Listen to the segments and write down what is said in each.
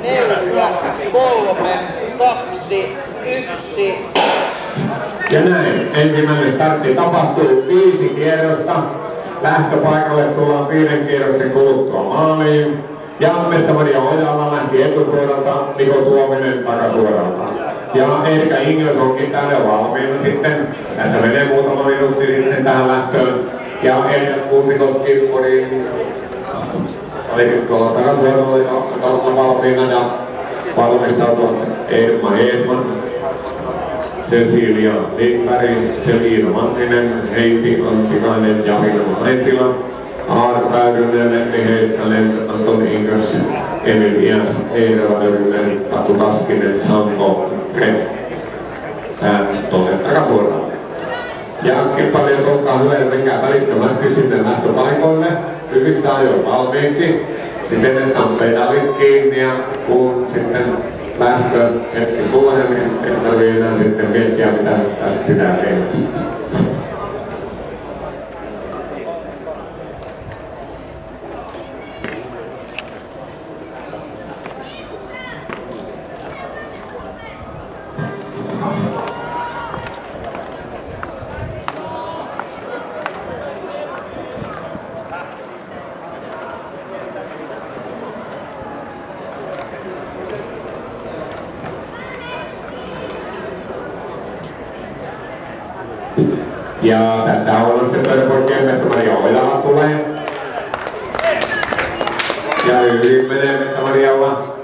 4, 3, 2, 1. Ja näin, ensimmäinen startti tapahtuu 5 kierrosta. Lähtöpaikalle tullaan 5 kierroksen kuluttua maaliin. Ja Metsä-Maria Ojala lähti etusuoralta, Niko Tuominen takasuoralta. Ja Erika Ingels onkin tänne valmiina sitten. Tässä menee muutama minuutti sitten tähän lähtöön. Ja Elias Kuusikoski oli tuolla takasuoralla ja valmiina ja valmistautuvat Emma Hedman, Cecilia Lindberg, Selina Manninen, Heidi Antikainen, Janina Maitila, Aara Väyrynen, Emmi Heiskanen, Antoni Ingers, Emil Iäs, Eira Väyrynen, Tatu Taskinen, Sampo, tuolle takasuoraan. Ja kilpailijat olkaa hyvä ja menkää välittömästi sinne lähtöpaikoille. Hyvistä ajoin valmiiksi. Sitten otetaan pedalit kiinni ja kun sitten lähtö hetki tulee, niin ei tarvitse enää sitten miettiä mitä tästä pitää tehdä. Ja tässä on se pörpoikkeen Metsä-Maria Ojala tulee. Ja yli menee Metsä-Marialla.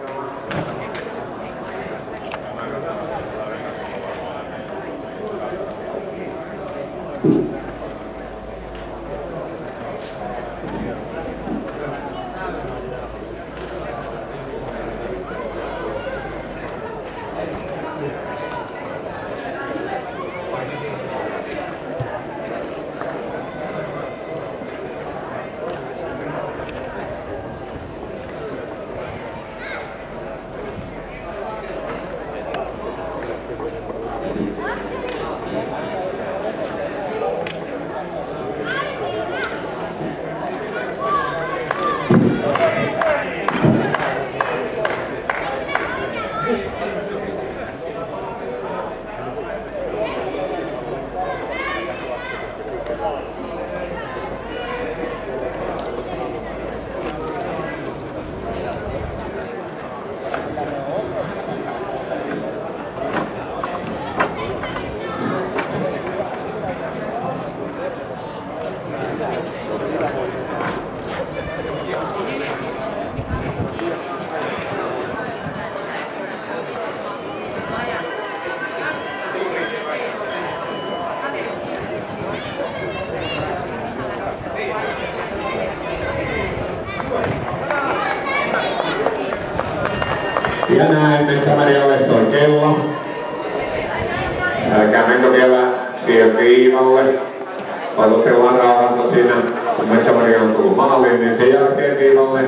Ja näin Metsä-Marialle soi kello. Älkää menkö vielä siihen viivalle. Odotellaan rauhassa siinä, kun Metsä-Maria on tullut maaliin, niin sen jälkeen viivalle.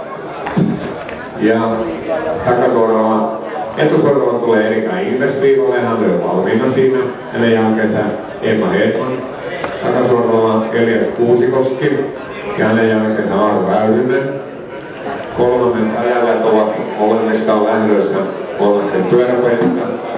Ja takasuoralla, etusuoralla tulee Erika Ingves viivalle, hän on valmiina siinä. Hänen jälkeensä Emma Hedman. Takasuoralla Elias Kuusikoski ja hänen jälkeensä Aaro Väyrynen. Kolmannen ajajat ovat molemmissa lähdössä kolmannen pyöräpelistä.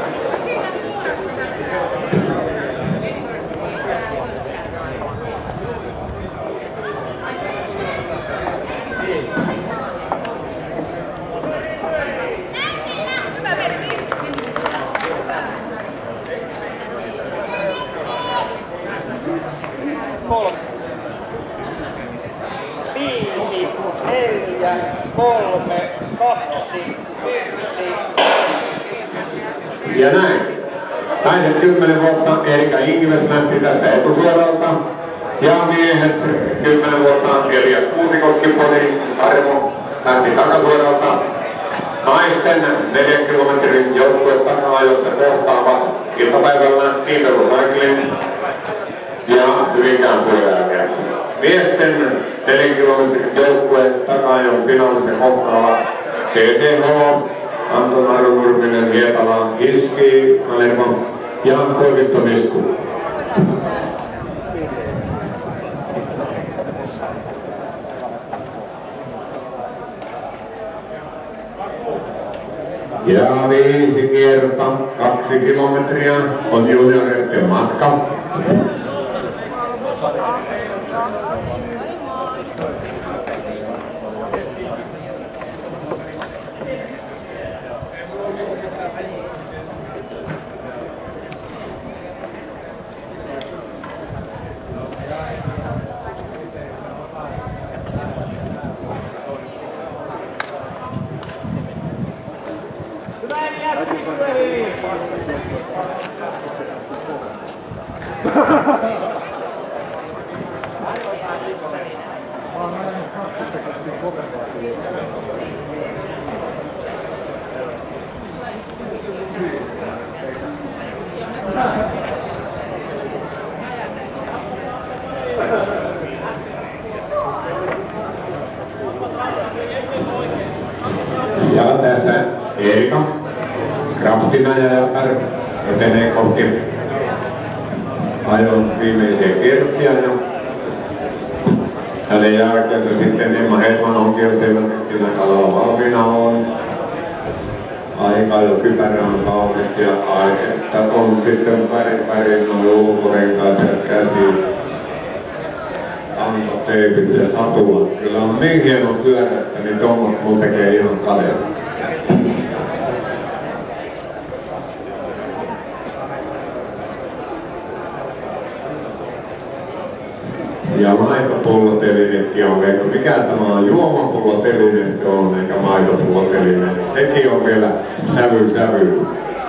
Ja näin. Naiset 10 vuotta Erika Ingves lähti tästä etusuoralta. Ja miehet 10 vuotta Elias Kuusikoski, Pori Arvo lähti takasuoralta. Naisten 4 kilometrin joukkueet taka-ajossa kohtaavat iltapäivällä Niipelu Cycling ja Hyvinkään pyöräilijät. Miesten 4 kilometrin joukkueet taka-ajon finaalissa kohtaavat CCH, Anton Arvo-Nurminen, Hietala, Hiski, Kalerva ja Koiviston Isku. Ja 5 kierrosta, 2 kilometriä on junioreiden matka. Ja tässä Erika Krapstina ja etenee kohti ajon viimeisiä kierroksia ja hänen jälkeensä sitten Emma Hedman onkin jo selvästi siinä kalalla valmiina on. Aika jo kypärä on kaunisti ja että on sitten värin noin ulkorenkaat ja käsi, antoteipit ja satulat. Kyllä on niin hieno pyörä, että niin tuommoista mun tekee ihan kaljaa. Ja maitopullotelinetkin on, eikä mikään tämä on juomapulloteline se on, eikä maitopulloteline. Sekin on vielä sävy.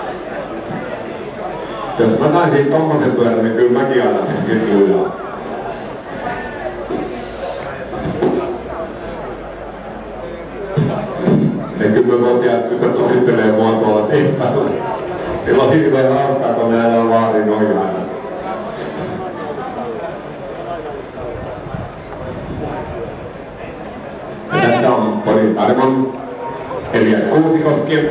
Jos mä saisin tommosen pyörän, niin kyllä mäkin alasin sit lujaa. Ne 10-vuotiaat tytöt osittelee mua tuolla tehtaalla. Niillä on hirveän hauskaa, kun ne ajaa vaarin ojaana. Tässä on Porin Tarmon, Elias Kuusikoski.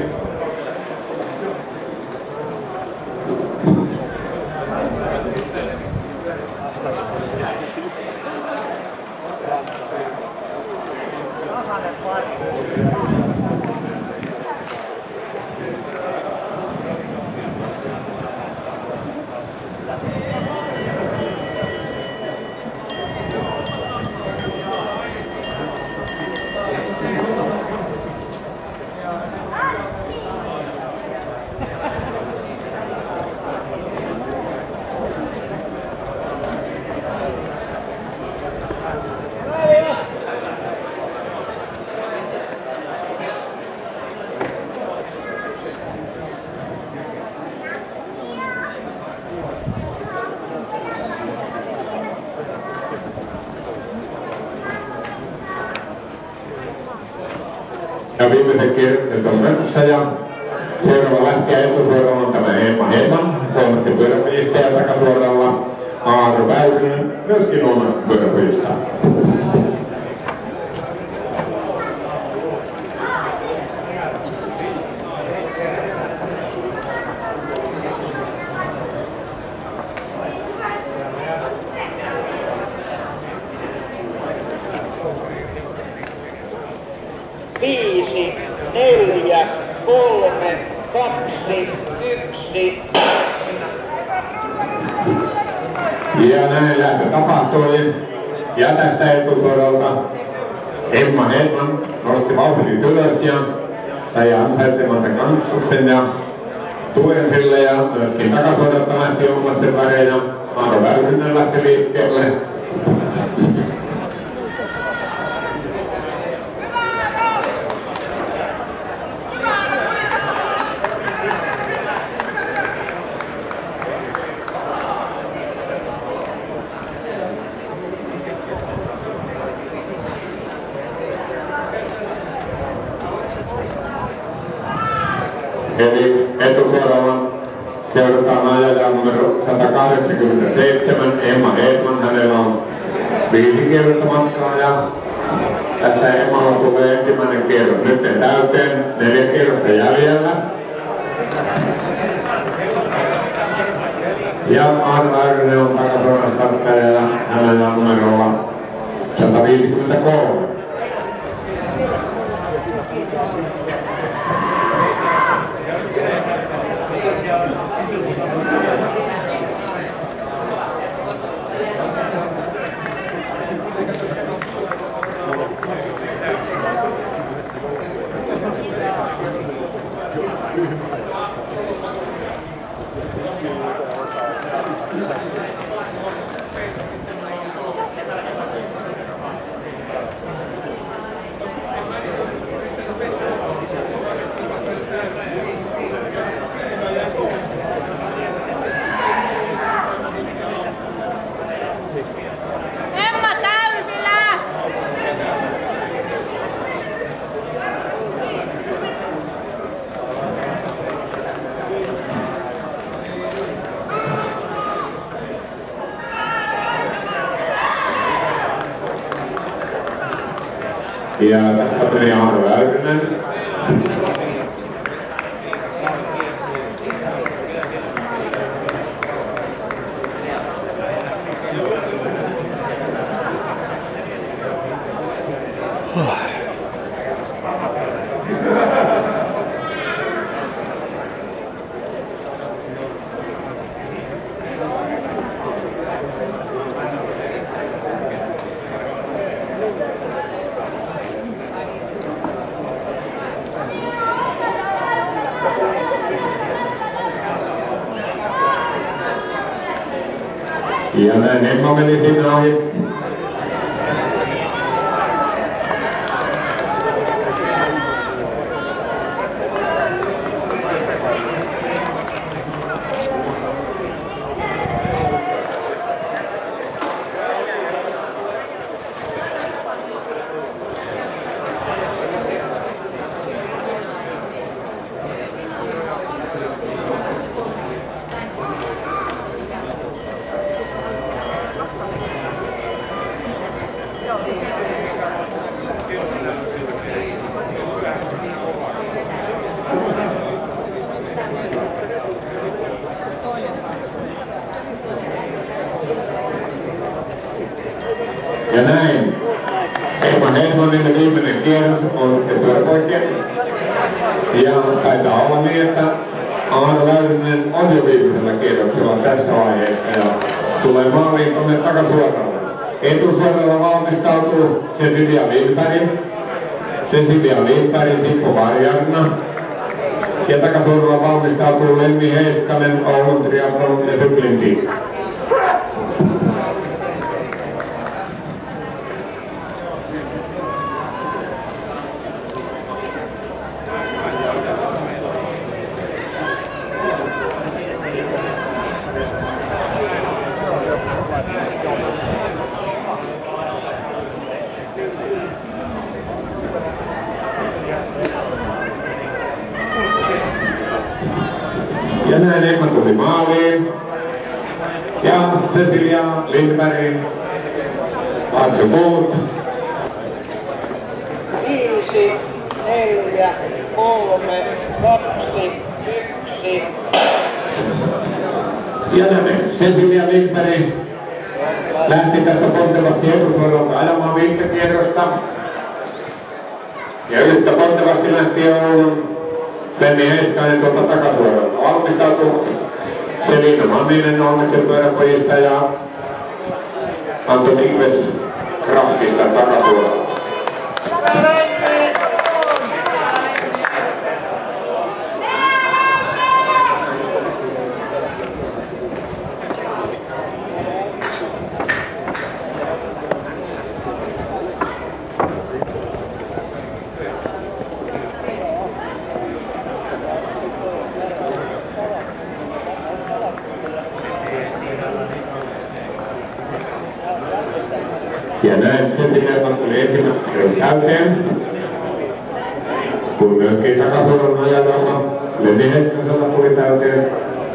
Ja viimeisen kierrokset on menossa ja seuraava lähtee etusuoralla on tämä Emma Hedman, kolmaksi pyöräpojista ja takasuoralla Aaro Väyrynen, myöskin omasta pyöräpojista. Viisi, 4, 3, 2, 1. Ja näin lähtö tapahtui. Ja tästä etusuoralta Emma Hedman nosti vauhdin ylös ja sai ansaitsemansa kannustuksen ja tuen sille ja myöskin takasuoralta lähti omassa värein ja Aaro Väyrynen lähti liikkeelle. Eli etusuoralla seurataan ajaja numero 187, Emma Hedman. Hänellä on 5 kierrosta matkaa ja tässä Emmalla tulee ensimmäinen kierros nyt täyteen, 4 kierrosta jäljellä. Ja Aaro Väyrynen on takasuoran starttereilla, hänellä on numerolla 153. Ja tästä meni Aaro Väyrynen. Ja näin Emma meni siinä ohi. Ja näin. Emma Hedmonille viimeinen kierros on pyöräpoikien. Ja taitaa olla niin, että Aaro Väyrynen on jo viimeisellä kierroksella tässä vaiheessa ja tulee maaliin tuonne takasuoralle. Etusuoralla valmistautuu Cecilia Lindberg, Sippo Varjarna. Ja takasuoralla valmistautuu Lemmi Heiskanen, Oulun Triathlon ja Cycling Team. Ja näin Emma tuli maaliin. Ja Cecilia Lindberg, varsågod. 5, 4, 3, 2, 1. Ja näin Cecilia Lindberg lähti tästä pontevasti etusuoralta ajamaan viikkekierrosta. Ja yhtä pontevasti lähti Oulun Lemmi Heiskanen tuolta takasuoralta. Valmistautuu Selina Manninen Ouluksen pyöräpojista ja Anton Ingves Kraskista takasuoralta. Ja näin Cecilia tuli ensimmäisen täyteen, kun myöskin takasuoran ajalla Lemmi Heiskasella tuli täyteen.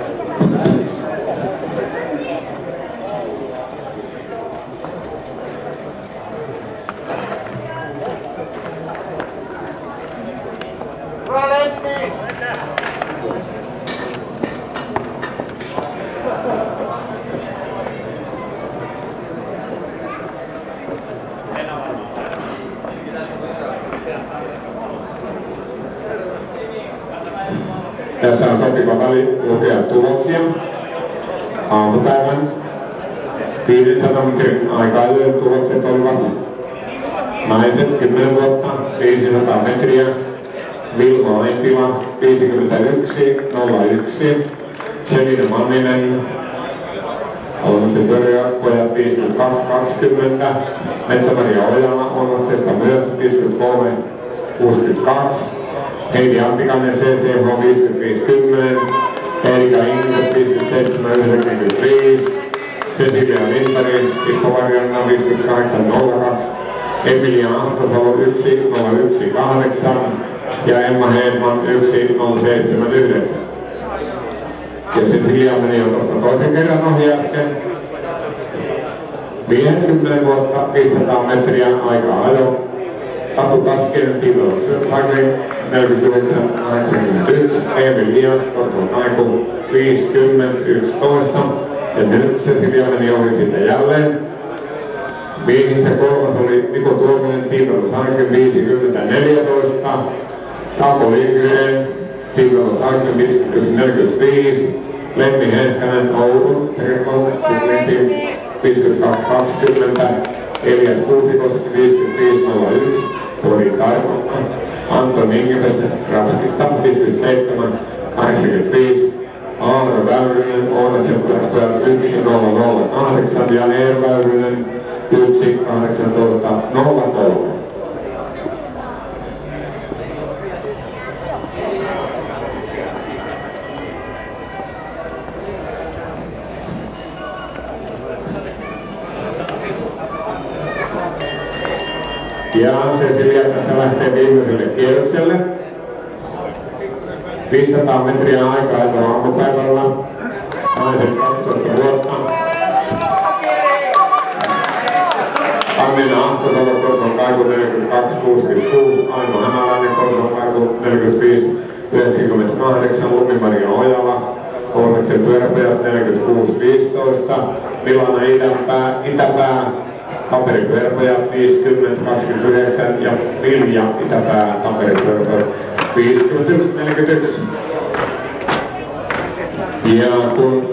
Tässä on sopiva väli lukea tuloksia. Aamupäivän 500 metrin aikailujen tulokset olivat naiset 10 vuotta 500 metriä, Vilma Aintila 51.01, Selina Manninen, Oulun pyöräpojat 52.20, Metsä-Maria Ojala Ouluksesta myös 53.62, Heidi Antikainen CCH 55.10, Erika Ingves 57.95, Cecilia Lindberg, Sippo Varjanna 58.02, Emilia Antosalo 1.01.8 ja Emma Hedman 1.079. Ja Cecilia meni jo tuosta toisen kerran ohi äsken. Miehet 10 vuotta 500 metriä aikaa ajo. Tatu Taskinen, Timo Söphagen, 49-81, Emil Lias, Korson Kaiku, 50-11. Ja nyt Cecilia meni ohi siitä jälleen. Miehistä kolmas oli Niko Tuominen, Timo Sanken, 50-14. Sapo Lindgren, Timo Sanken, 51-45. Lemmi Henskanen, Oulun, Terkon, Syklintin, 52-20. Elias Kuusikoski, 55-01. Pori Taimokka, Anton Ingepästä, Rapskista, 57-85. Aaro Väyrynen, Oonatsen pelastaja 1-0-0-8 ja Eero Väyrynen 1-18-0-3. Ja Cecilia tässä lähtee viimeiselle kierrokselle. 500 metriä aikaa aamupäivällä. Naiset 12 vuotta. Annina Ahtosalo, Korson Kaiku 42-66. Aino Hämäläinen, Korson Kaiku 45-98. Lumi-Maria Ojala, Horneksen pyöräpojat 46-15. Milana Itäpää, Tampereen pyöräpojat 50-29 ja Vilja Itäpää, Tampereen pyöräpojat 51-41. Ja kun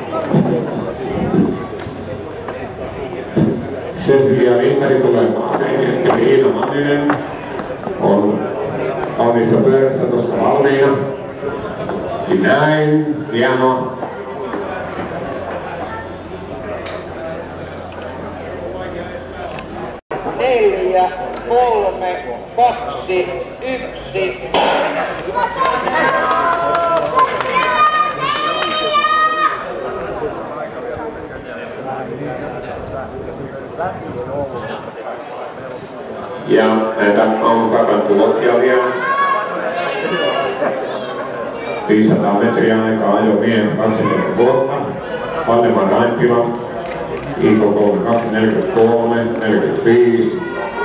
Cecilia Lindberg tulee maaliin, ja Liina Manninen on kauniissa pyörässä tuossa valmiina. Ja näin, hienoa. Neljä, 3, 2, 1. Ja näitä aamupäivän tuloksia vielä. 500 metriä aikaa ajoi miehen 20 vuotta. Valdemar Raimpila, IK 32, 45.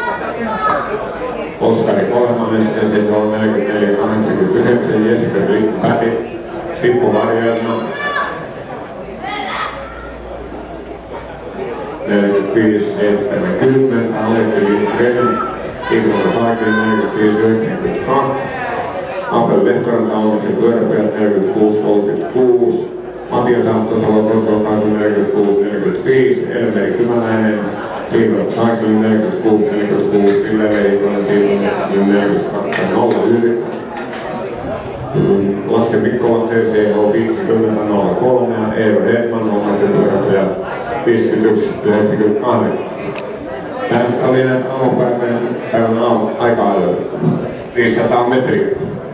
Oskari Kolmanen, STC 44, 89. Jessica Rickpäti, Sippo Varjoelma. 45, 70, Aletti Lindgren, Ingvar Saikri 45, 92, Abel Lehtoranta Ouluksen pyöräpojat 46, 36, Matias Ahtosalo Korson Kaiku 46, 45, Elmeri Kymäläinen, Ingvar Saikri 46, 46, Ville Leikonen, 42, 09, Lasse Mikkola CCH 50-03 ja Eero Hedman Ouluksen pyöräpojat 51-98. Tässä oli näitä aamupäivän aika-ajoja. 500 metriä.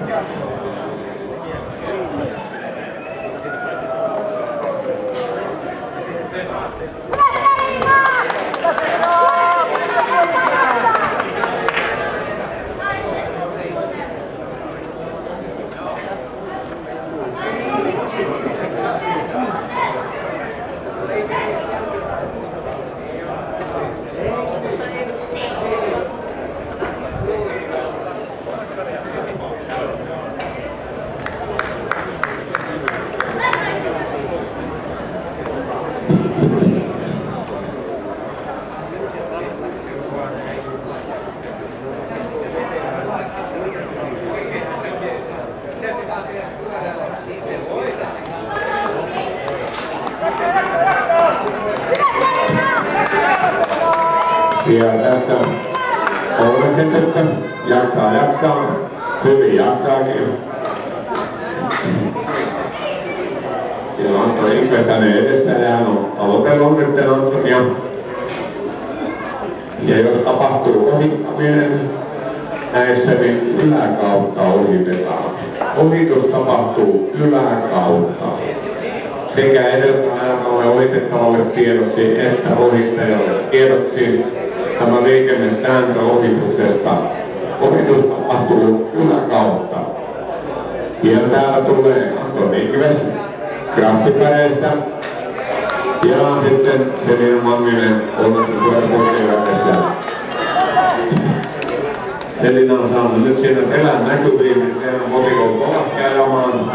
Ja tässä Ouluksen tyttö jaksaa, hyvin jaksaakin. Siellä on Antto Lindberg hänen edessä ja hän on aloitellut nyt Antonia. Ja jos tapahtuu ohittaminen näissä, niin yläkautta ohitetaan. Ohitus tapahtuu yläkautta. Sekä edeltävälle ohitettavalle tiedoksi että ohittajalle tiedoksi tämä liikennesääntö ohituksesta. Ohitus tapahtuu yläkautta. Ja täällä tulee Anton Ingves Kraftipäreistä ja sitten Selina Manninen Ouluksen pyöräpojien. Elina on saanut nyt siinä selän näkyviin, niin siellä motivoi kovasti ajamaan.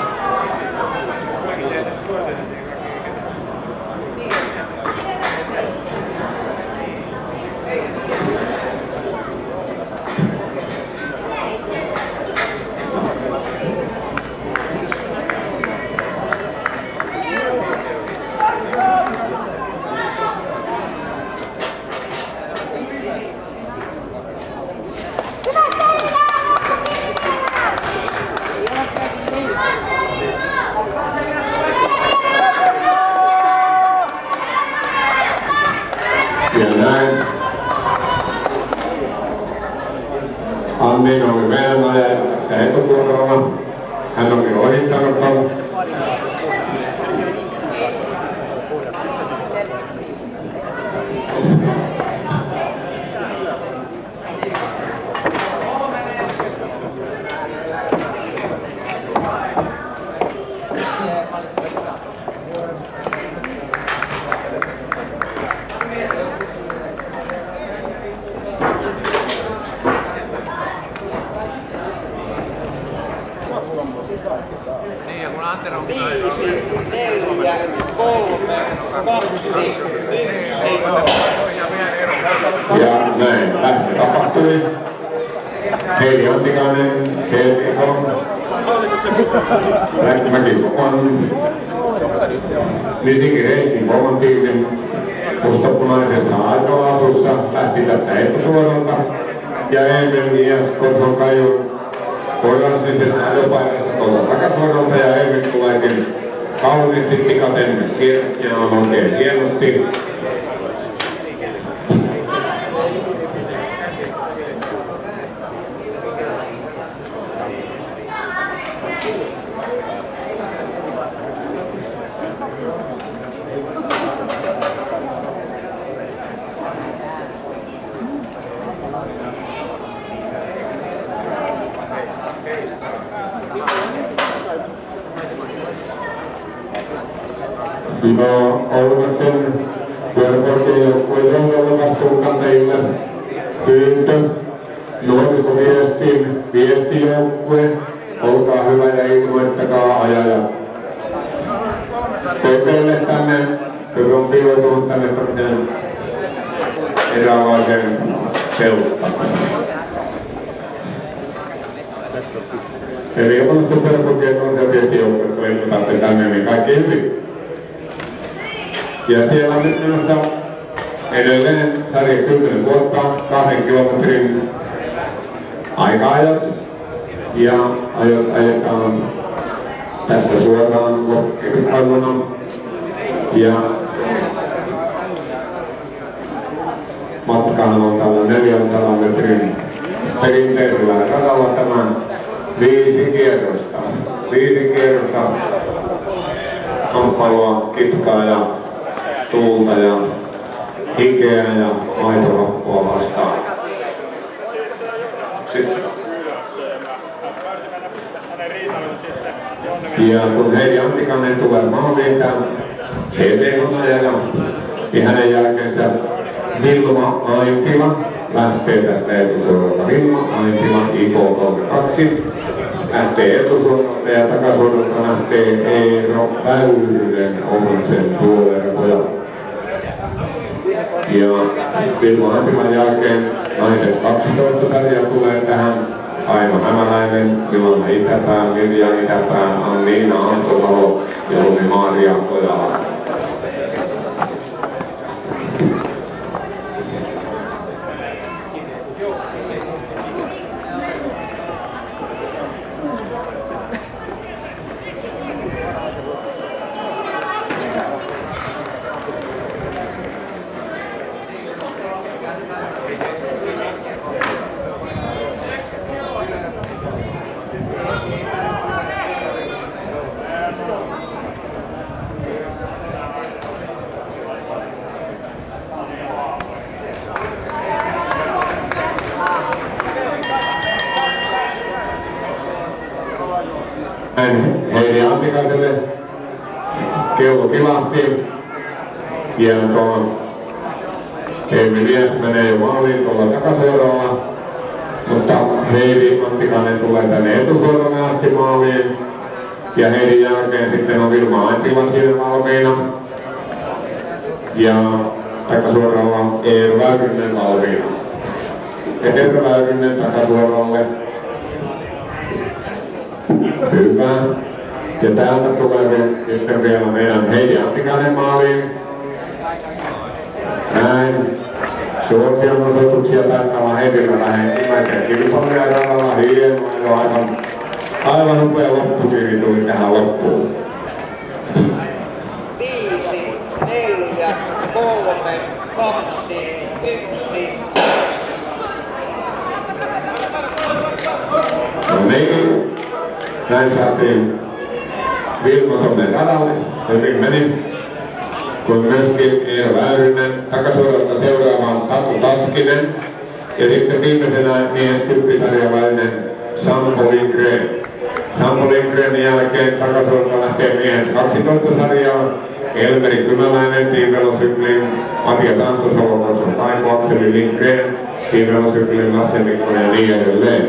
Ja näin. Anni oli meidän ajaja tässä etusuoralla. Hän oli ohittanut ton. Niin, ja kun Antero on 5, 4, 3, 2, 1. Ja näin lähtö tapahtui. Heidi Antikainen, Selvikon, Lähtimäki Kokon, Nisiki Reisin Kokon tiimin, mustapunaiset Aitola-asussa lähti tästä etusuoralta. Ja Emil Ias Korson Kaijun koiransisessa ajopaikassa tuolla takasuoralta ja Emil tuleekin kauniisti tikaten kierrättiä on oikein hienosti. No, Ouluksen pyöräkorttien joukkueen johdolla vastuunkantajille pyyntö. Nuorisoviestin viestijoukkue, olkaa hyvä ja ilmoittakaa ajajat. Teille tänne, joka on piiloutunut tänne tämmöisen eräänlaisen seuttaan. Eli Ouluksen pyöräkorttien nuorison viestijoukkue, kun ilmoitatte tänne, niin kaikki hyvin. Ja siellä on nyt minusta edelleen sarja 10 vuotta, 2 kilometrin aika-ajot. Ja ajot ajetaan tässä suoraan loppukilpailuna. Ja matkahan on tällä 400 metrin perinteisellä radalla tämän 5 kierrosta. 5 kierrosta kamppailua, kitkaa ja tuulta ja hikeä ja maitolappua vastaan. Ja kun Heidi Antikainen tulee maaliin tämän CC-ajaja, niin hänen jälkeensä Vilma Aintila lähtee tästä etusuoralta. Vilma Aintila IK32 lähtee etusuoralta ja takasuoralta lähtee Eero Väyrynen Ouluksen tuolervoja. Ja Vilma Antilan jälkeen naiset 12 väliä tulee tähän. Aino Hämäläinen, Milana Itäpää, Mirja Itäpää, Anniina Antosalo ja Lumi Maaria Ojala. Heidi Antikaiselle kello kilahti ja tuo Emil Ias menee jo maaliin tuolla takasuoralla Mutta Heidi Antikainen tulee tänne etusuoralle asti maaliin. Ja Heidin jälkeen sitten on Vilma Antila siinä valmiina. Ja takasuoralla on Eero Väyrynen valmiina. Eero Väyrynen takasuoralle. Hyvä. Ja täältä tulee sitten vielä meidän Heidi Antikainen maaliin. Näin. Suosion osoituksia taitaa olla Heidillä vähän ensimmäisen kilpailuja radalla. Hienoa ja aivan upea loppukiri tuli tähän loppuun. 5, 4, 3, 2, 1. No niin. Näin saatiin Vilma tonne radalle. Hyvin meni. Kun myöskin Eero Väyrynen takasuoralta seuraavaan Tatu Taskinen. Ja sitten viimeisenä miehen kymppisarjalainen Sampo Lindgren. Sampo Lindgrenin jälkeen takasuoralta lähtee miehen 12 sarjaa. Elmeri Kymäläinen, Team Velocykling, Matias Antosalo, Korson Taiko, Akseli Lindgren, Team Velocykling, Lasse Mikkonen ja niin edelleen.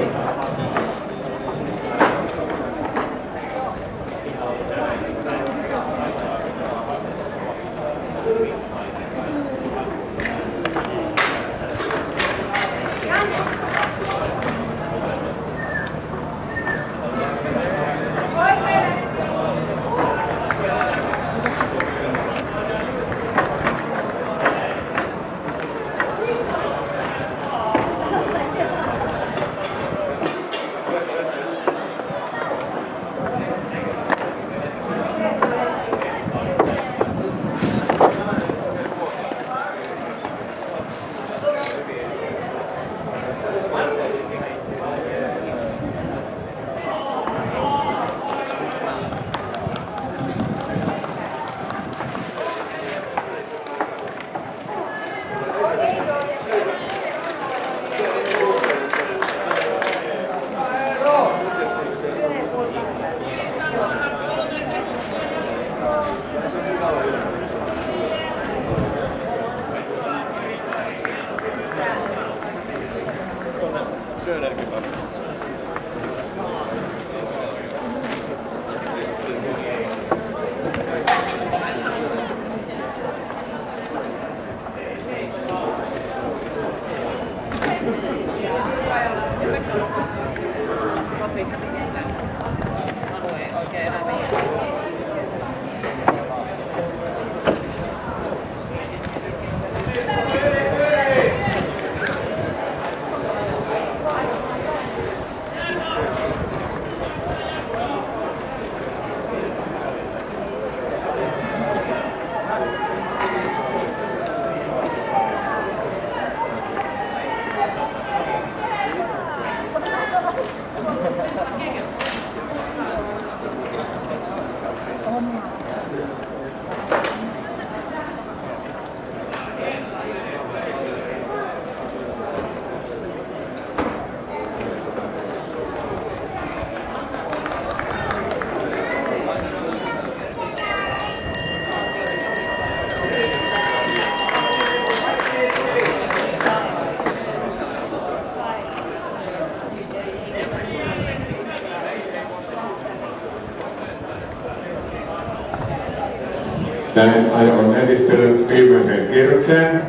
Näin ajo on edistynyt viimeiseen kierrokseen.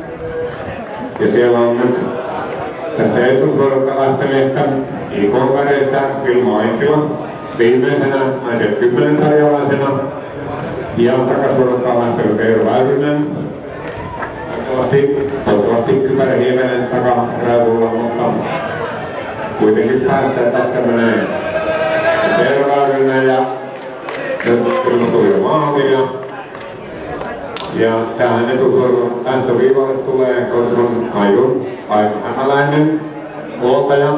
Ja siellä on nyt tästä etusuoralta lähteneestä IK-väreistä Vilma Antila viimeisenä naiset 10 sarjalaisena. Ja takasuoralta on lähtenyt Eero Väyrynen. Toivottavasti kypärä hieman takaraivulla, mutta kuitenkin päässä tässä menee Eero Väyrynen ja nyt Vilma tuli jo maaliin. Ja tähän etusuoran lähtöviivalle tulee Korson Kaidun hämäläinen huoltaja.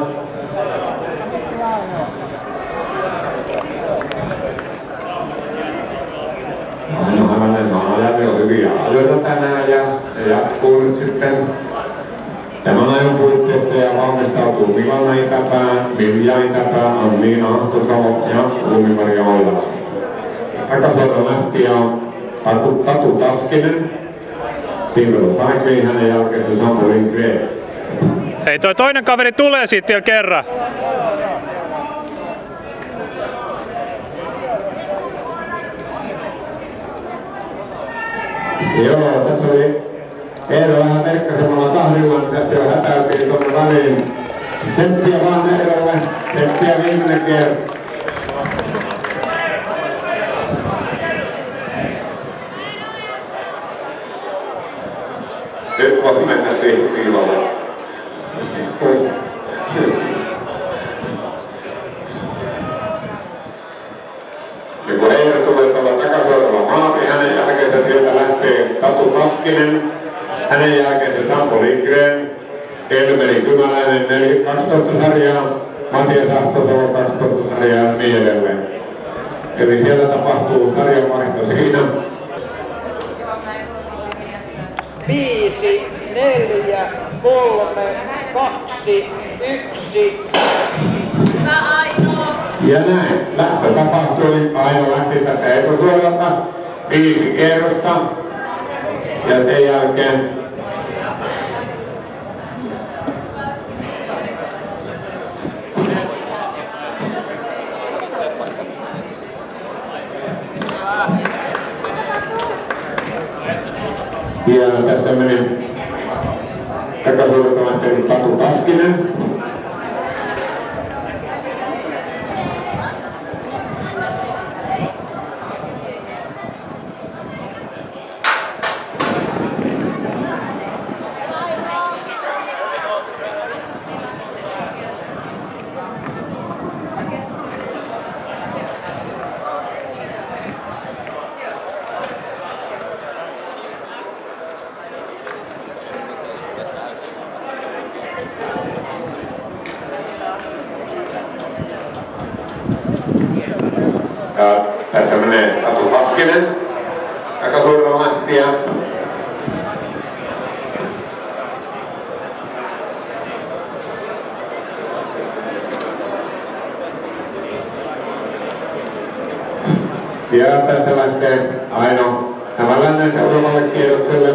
Aino Hämäläinen on ajanut hyviä ajoita tänään ja jatkuu nyt sitten tämän ajan puitteissa ja valmistautuu Milana Itäpää, Milja Itäpää, Anniina Ahtosalo ja Lumi-Maria Oilala. Takasuoran lähtiä on Tatu Taskinen, Team Velocykling, hänen jälkeensä Sampo Lindgren. Ei, toi toinen kaveri tulee siitä vielä kerran. Joo, tässä oli Eero vähän merkkasemmalla tahdilla, niin tästä jo hätäytiin tuonne väliin. Tsemppiä vaan Eerolle, tsemppiä viimeinen kierros. Nyt voisi mennä siihen viivalle. Ja kun Eero tulee tuolla takasuoralla maaliin, hänen jälkeensä sieltä lähtee Tatu Taskinen, hänen jälkeensä Sampo Lindgren, Elmeri Kymäläinen 12 sarjaa, Matias Ahtosalo 12 sarjaa ja niin edelleen. Eli siellä tapahtuu sarjanvaihto siinä. 5, 4, 3, 2, 1. Ja näin, lähtö tapahtui. Aino lähti tätä etusuoralta 5 kierrosta. Ja sen jälkeen ja tässä meni takasuoralta lähtenyt Tatu Taskinen. Ja tässä menee Tatu Taskinen takasuoralla lähtiä. Ja tässä lähtee Aino Hämäläinen seuraavalle kierrokselle.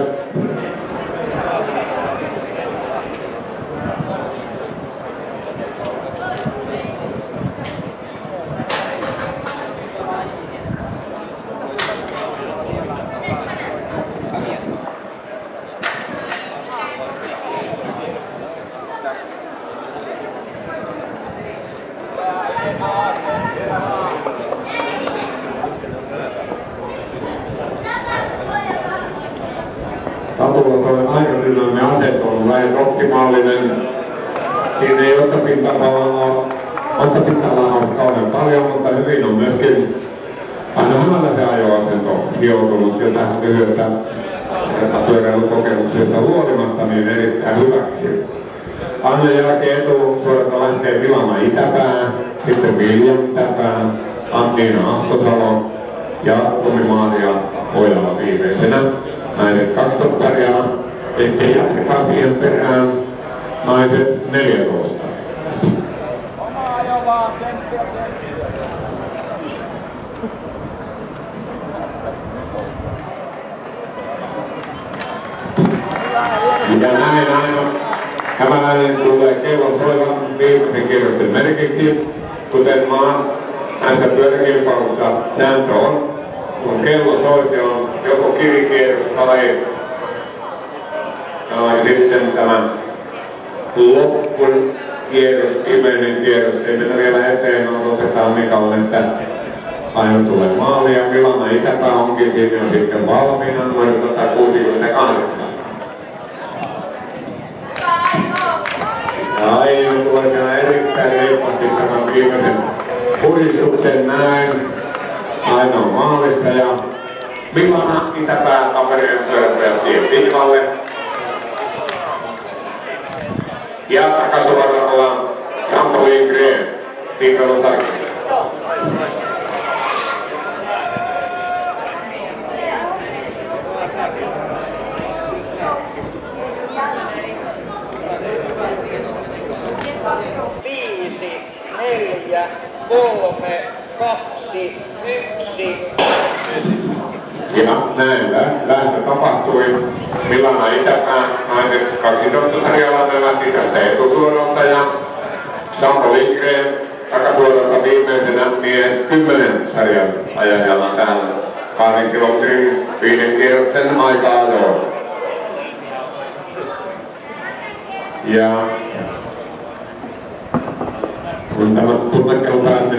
Tatulla toi aerodynaaminen aseto on lähes optimaalinen. Siinä ei otsapinta-alaa ole kauhean paljon, mutta hyvin on myöskin aina Hämäläisen ajoasento hioutunut jo tähän lyhyestä pyöräilykokemuksesta huolimatta niin erittäin hyväksi. Annan jälkeen etusuoralta lähtee Milana Itäpää, sitten Vilja Itäpää, Anniina Ahtosalo ja Tomi-Maaria Ojala viimeisenä. Naiset 12 sarjaa, sitten jatketaan siihen perään naiset 14. Ja näin aina Hämäläinen tulee kellon soivan viimeisen kierroksen merkiksi, kuten maan näissä pyöräkilpailussa sääntö on. Kun kello soi, se on joko kivikierros tai sitten tämä loppukierros, viimeinen kierros. Ei mennä vielä eteen, odotetaan Mikalle, että Aino tulee maaliin ja Milana Itäpää onkin siinä on sitten valmiina numero 168. Ja Aino tulee siellä erittäin reippaasti tämän viimeisen puristuksen näin. Aino on maalissa ja Milana Itäpää Tampereen pyörättäjät siihen viivalle. Ja takasuoralla Sampo Lindgren, Tinkalo Tarkki. Viisi, 4, 3, 2, 1. Ja näin lähtö tapahtui. Milana Itäpää, naiset 12-sarjalainen lähti tästä etusuoralta ja Sampo Lindgren takasuoralta viimeisenä miehet 10 sarjan ajajalla täällä 2 kilometrin 5 kierroksen aika-ajoon. Ja kun tämä punnekeltainen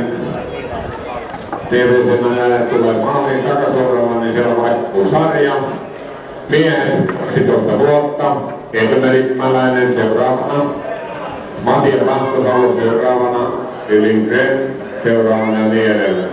TVC-ajaja tulee maaliin takasuoralla, niin siellä vaihtuu sarja. Miehet 12 vuotta, Elmeri Mäläinen seuraavana, Matias Lahtosalo seuraavana, Lindgren seuraavana ja niin edelleen.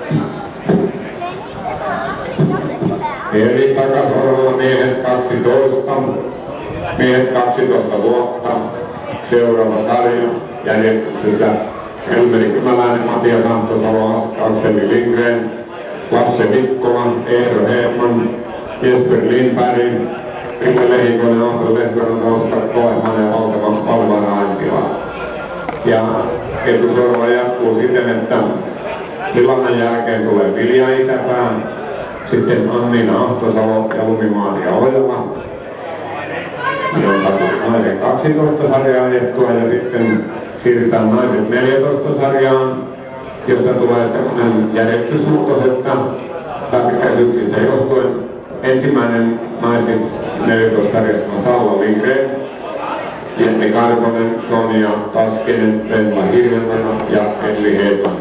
Eli takasuoralla miehet 12, miehet 12 vuotta, seuraava sarja järjestyksessä Elmeri Kymäläinen, Matias Lahtosalo, Akseli Lindgren, Lasse Mikkola, Eero Hedman, Jesper Lindberg, Rikke Lehikonen, Ahto Lehtonen, Oskar Koeman ja valtavan Palvara Aintila. Ja etusorva jatkuu siten, että Milanan jälkeen tulee Vilja Itäpää, sitten Annina Ahtosalo ja Lumi-Maria Ojala, jonka naisen 12 sarjaa ajettua, ja sitten siirrytään naiset 14 sarjaan, jossa tulee sellainen järjestysmuutos, että läpikäisyyksistä johtuen ensimmäinen naiset 14 sarjassa on Salla Lindgren, Jenni Karponen, Sonja Taskinen, Venla Hirvelana ja Elli Hedman.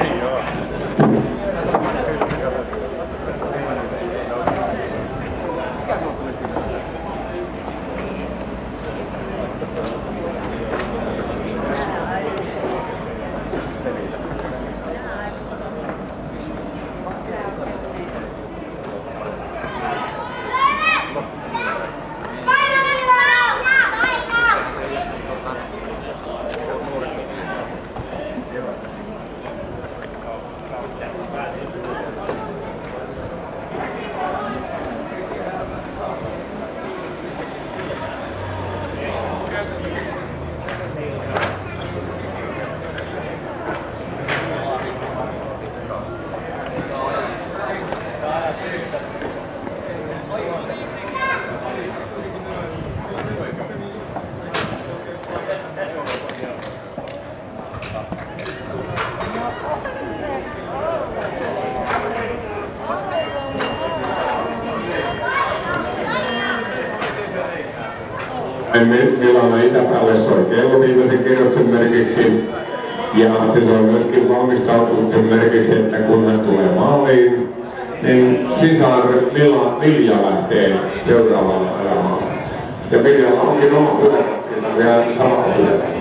Milana Itäpäälle soi kello viimeisen kierroksen merkiksi ja se soi myöskin valmistautumisen merkiksi, että kun hän tulee maaliin, niin sisar Vilja lähtee seuraavaan ajamaan. Ja Viljalla onkin oma puolella, jota vielä samalla pidetään.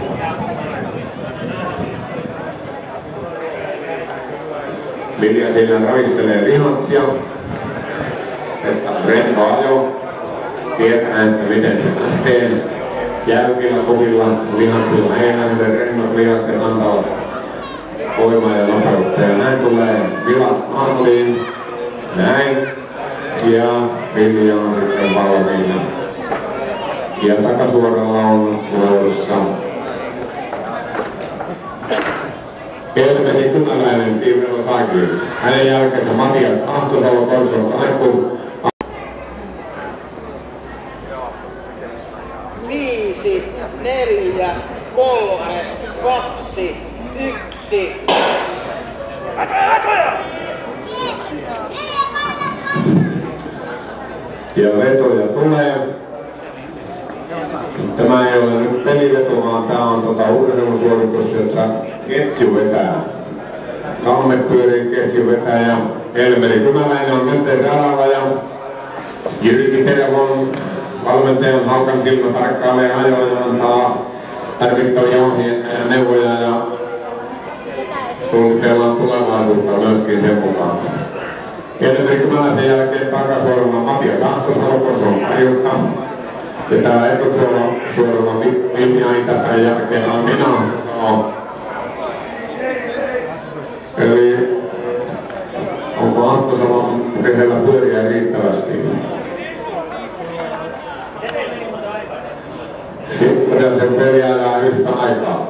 Vilja siinä ravistelee lihaksia, että on rento ajo. Tietää, että miten se lähtee. Jäykillä, kovilla, lihaksilla ei lähde, rennot lihakset antavat voimaa ja nopeutta. Ja näin tulee Vilat maaliin. Näin. Ja Vilja on sitten valmiina. Ja takasuoralla on vuorossa Elmeri Kymäläinen, Tiivelo Saikli. Hänen jälkeensä Matias Ahtosalo, Korson Aikku. 5, 4, 3, 2, 1. Ja vetoja tulee. Tämä ei ole nyt peliveto, vaan tämä on urheilusuoritus, jossa ketju vetää. Kamme pyörii, ketju vetää ja Elmeri Kymäläinen on nyt radalla ja Jyrki Tervon valmentajan Halkan silmä tarkkailee ajoja ja antaa tarvittavia ohjeita ja neuvoja ja suunnitellaan tulevaisuutta myöskin sen mukaan. Elmeri Kymäläisen jälkeen takasuoralla Matias Ahtosalo, Korson Karjukka. Ja täällä etusuoralla Vilja Itäpään jälkeen on minä. Eli onko Ahtosalon kehellä pyöriä riittävästi? Sitten sen peli ajaa yhtä aikaa.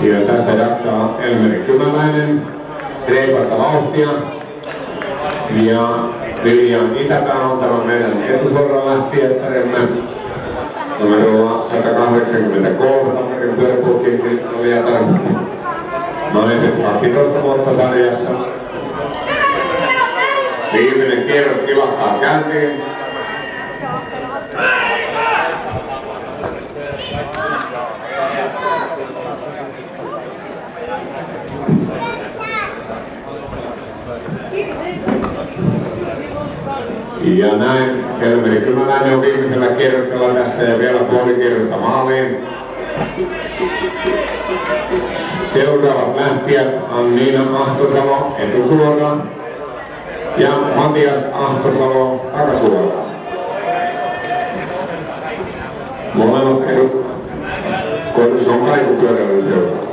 Ja tässä jaksaa Elmeri Kymäläinen reipasta vauhtia. Ja Viljan Itäpää on tämä meidän etusuoran lähtijättäremme. Numerolla 183 Tampereen pyöräpulkin Oliatar. Naiset 12 vuotta sarjassa. Viimeinen kierros kilahtaa käyntiin. Ja näin Elmeri Kymäläinen on viimeisellä kierroksella tässä ja vielä puoli kierrosta maaliin. Seuraavat lähtijät Anniina Ahtosalo etusuoraan ja Matias Ahtosalo takasuoraan. Molemmat kohdassa on Kaikupyöräilyn seura.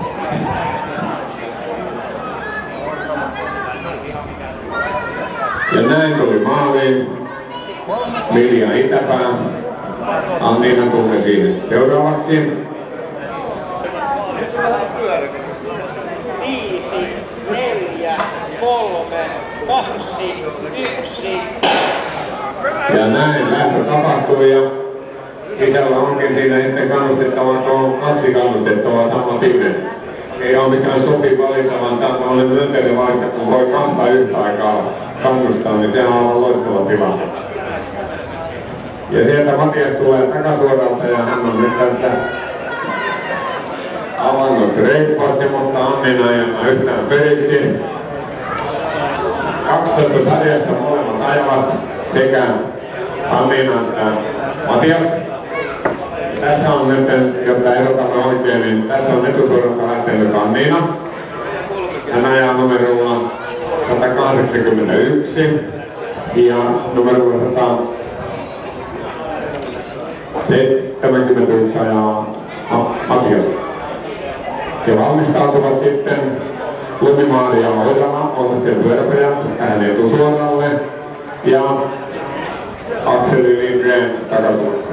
Ja näin tuli maaliin Vilja Itäpää. Anniina tulee siihen seuraavaksi. 5, 4, 3, 2, 1. Ja näin lähtö tapahtui ja sisällä onkin siinä sitten kannustettava tuo 2 kannustettavaa saman tien. Ei ole mikään sopi valita, vaan tämä on myönteinen vaikka, kun voi kantaa yhtä aikaa kannustaa, niin sehän on aivan loistava tilanne. Ja sieltä Matias tulee takasuoralta ja hän on nyt tässä avannut reippaasti, mutta Anniina ei anna yhtään periksi. 12 sarjassa molemmat ajavat sekä Anniina että Matias. Tässä on nyt, jotta erotamme oikein, niin tässä on etusuoralta lähtenyt Anniina. Hän ajaa numerolla 181 ja numerolla 171 ajaa Matias. Ja valmistautuvat sitten Lumi-Maaria Oidala, Onnetsen pyöräpojat hänen etusuoralle ja Akseli Lindgren takasuoraan.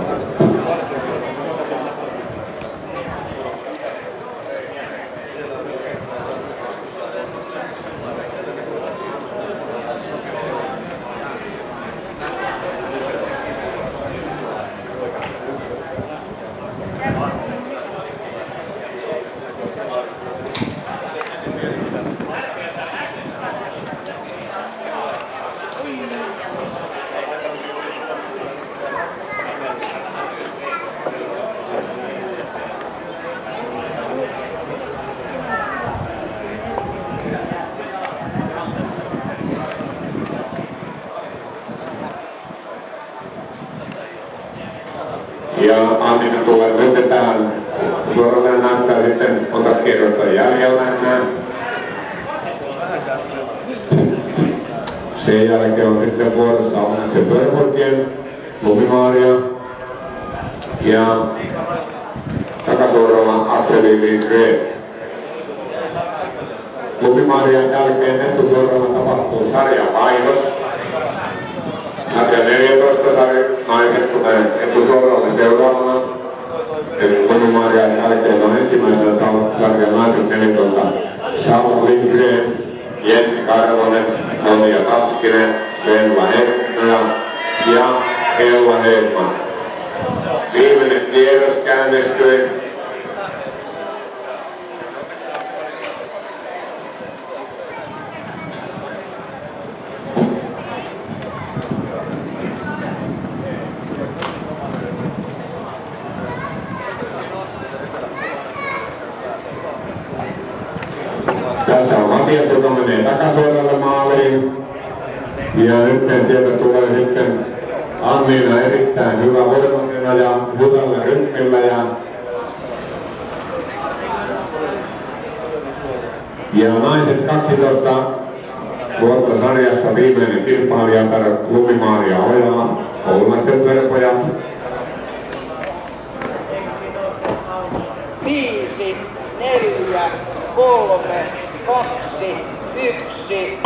Ja Anniina tulee nyt tähän suoralle ja näyttää sitten monta kierrosta jäljellä enää. Sen jälkeen on sitten vuorossa Onneksen pyöräpoikien Lumi-Maaria ja takasuoralla Akseli Lindgren. Lumi-Maarian jälkeen etusuoralla tapahtuu sarjavaihdos. Sarja 14 naiset tulee etusuoralle seuraavana. Eli Lumi-Maarian jälkeen on ensimmäisenä sarja naiset 14 Saula Lindgren, Jenni Karvonen, Sonja Taskinen, Venla Herkkoja ja Ella Hedman. Viimeinen kierros käynnistyi. Tässä on Matias, joka menee takasuoralle maaliin. Ja nyt sieltä tulee sitten Anniina erittäin hyvä voimaisena ja hyvällä rytmillä. Ja naiset 12 vuotta sarjassa viimeinen kilpailijatar Lumi-Maaria Oijala, Oulaisen pyöräpojat. 5, 4, 3, 2, 1.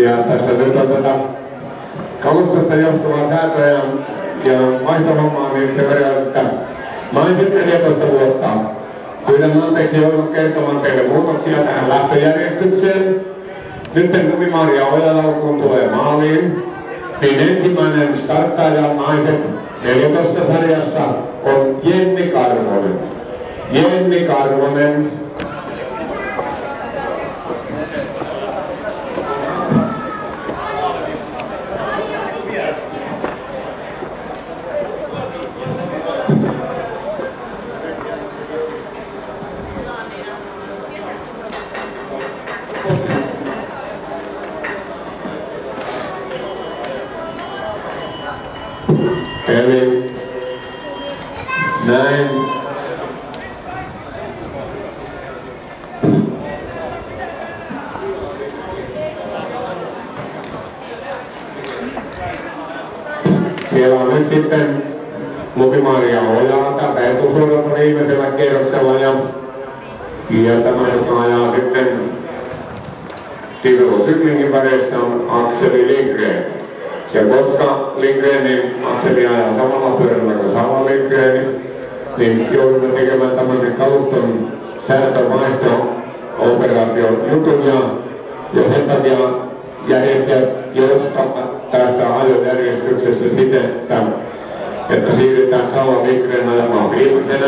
Ja tässä nyt on tätä kalustosta johtuvaa säätöä ja vaihtohommaa niin sen verran, että naiset 14 vuotta. Pyydän anteeksi, joudun kertomaan teille muutoksia tähän lähtöjärjestykseen. Nyt Lumi-Maria Ojalalkuun tulee maaliin, niin ensimmäinen starttaaja naiset 14 sarjassa on Jenni Karvonen. Jenni Karvonen. Eli näin. Siellä on nyt sitten Lumi-Maria Ojala täältä etusuudelta viimeisellä kierroksella ja tämä joka ajaa sitten Tivolo Cyclingin väreissä on Akseli Lindgren. Ja koska Lindgrenin Akseli ajaa samalla pyörällä kuin Salla Lindgren, niin joudumme tekemään tämmöisen kaluston säätövaihto-operaation jutun ja sen takia järjestäjät joustavat tässä ajojärjestyksessä siten, että siirrytään Salla Lindgren ajamaan viimeisenä.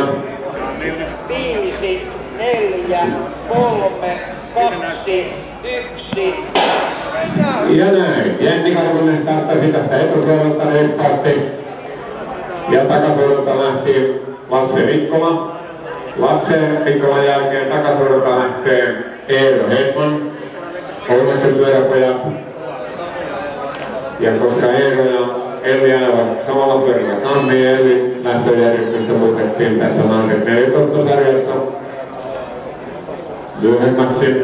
5, 4, 3, 2, 1. Ja näin. Jenni Karvonen starttasi tästä etusuoralta reippaasti. Ja takasuoralta lähti Lasse Mikkola. Lasse Mikkolan jälkeen takasuoralta lähtee Eero Hedman. Kolmeksen pyöräpojat. Ja koska Eero ja Elli ajavat samalla pyörällä kanssa, eli lähtöjärjestystä muutettiin tässä naiset 14 sarjassa lyhyemmäksi.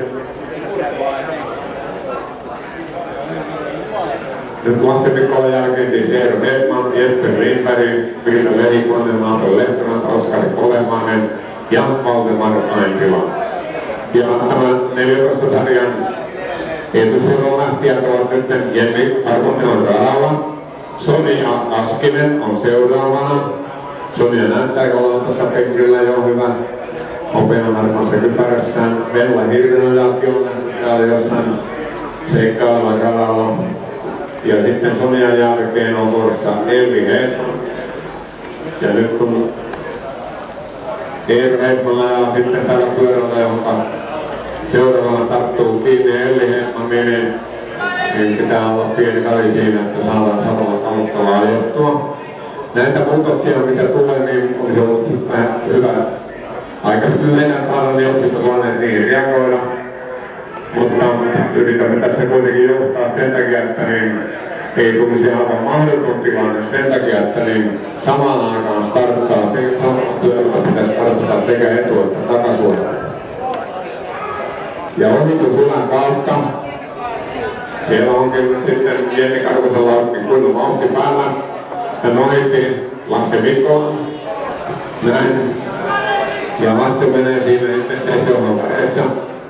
Nyt Lasse Mikkolan jälkeen siis Eero Hedman, Jesper Lindberg, Ville Lehikonen, Aapo Lehtonen, Oskari Kolemanen ja Valdemar Ainkila. Ja tämän 14 sarjan etusuoran lähtijät ovat nyt Jenni Karvonen on radalla. Sonia Askinen on seuraavana. Sonia näyttää olevan tuossa penkillä jo hyvä. Hopean armassa kypärässään. Vella Hirvenojälki on täällä jossain seikkailevan radalla. Ja sitten Sonian jälkeen on vuorossa Elli Hedman. Ja nyt kun Eero Hedman ajaa sitten tällä pyörällä, jonka seuraavana tarttuu kiinni Elli Hedman menee, niin pitää olla pieni väli siinä, että saadaan samalla kalustolla ajettua. Näitä muutoksia, mitä tulee, niin olisi ollut vähän hyvä aika lyhyenä saada, niin olisi voineet niin reagoida. Mutta yritämme tässä kuitenkin joustaa sen takia, että niin ei tulisi aivan mahdoton tilanne sen takia, että niin samaan aikaan starttaa sen samalla työllä pitäisi starttaa sekä etu- että takasuoralla. Ja ohitusulän kautta siellä onkin sitten Jenni Karvosella kunnon vauhti päällä. Hän ohitti Lasse Mikkolan. Näin. Ja Lasse menee siinä sitten seuraavan väreissä.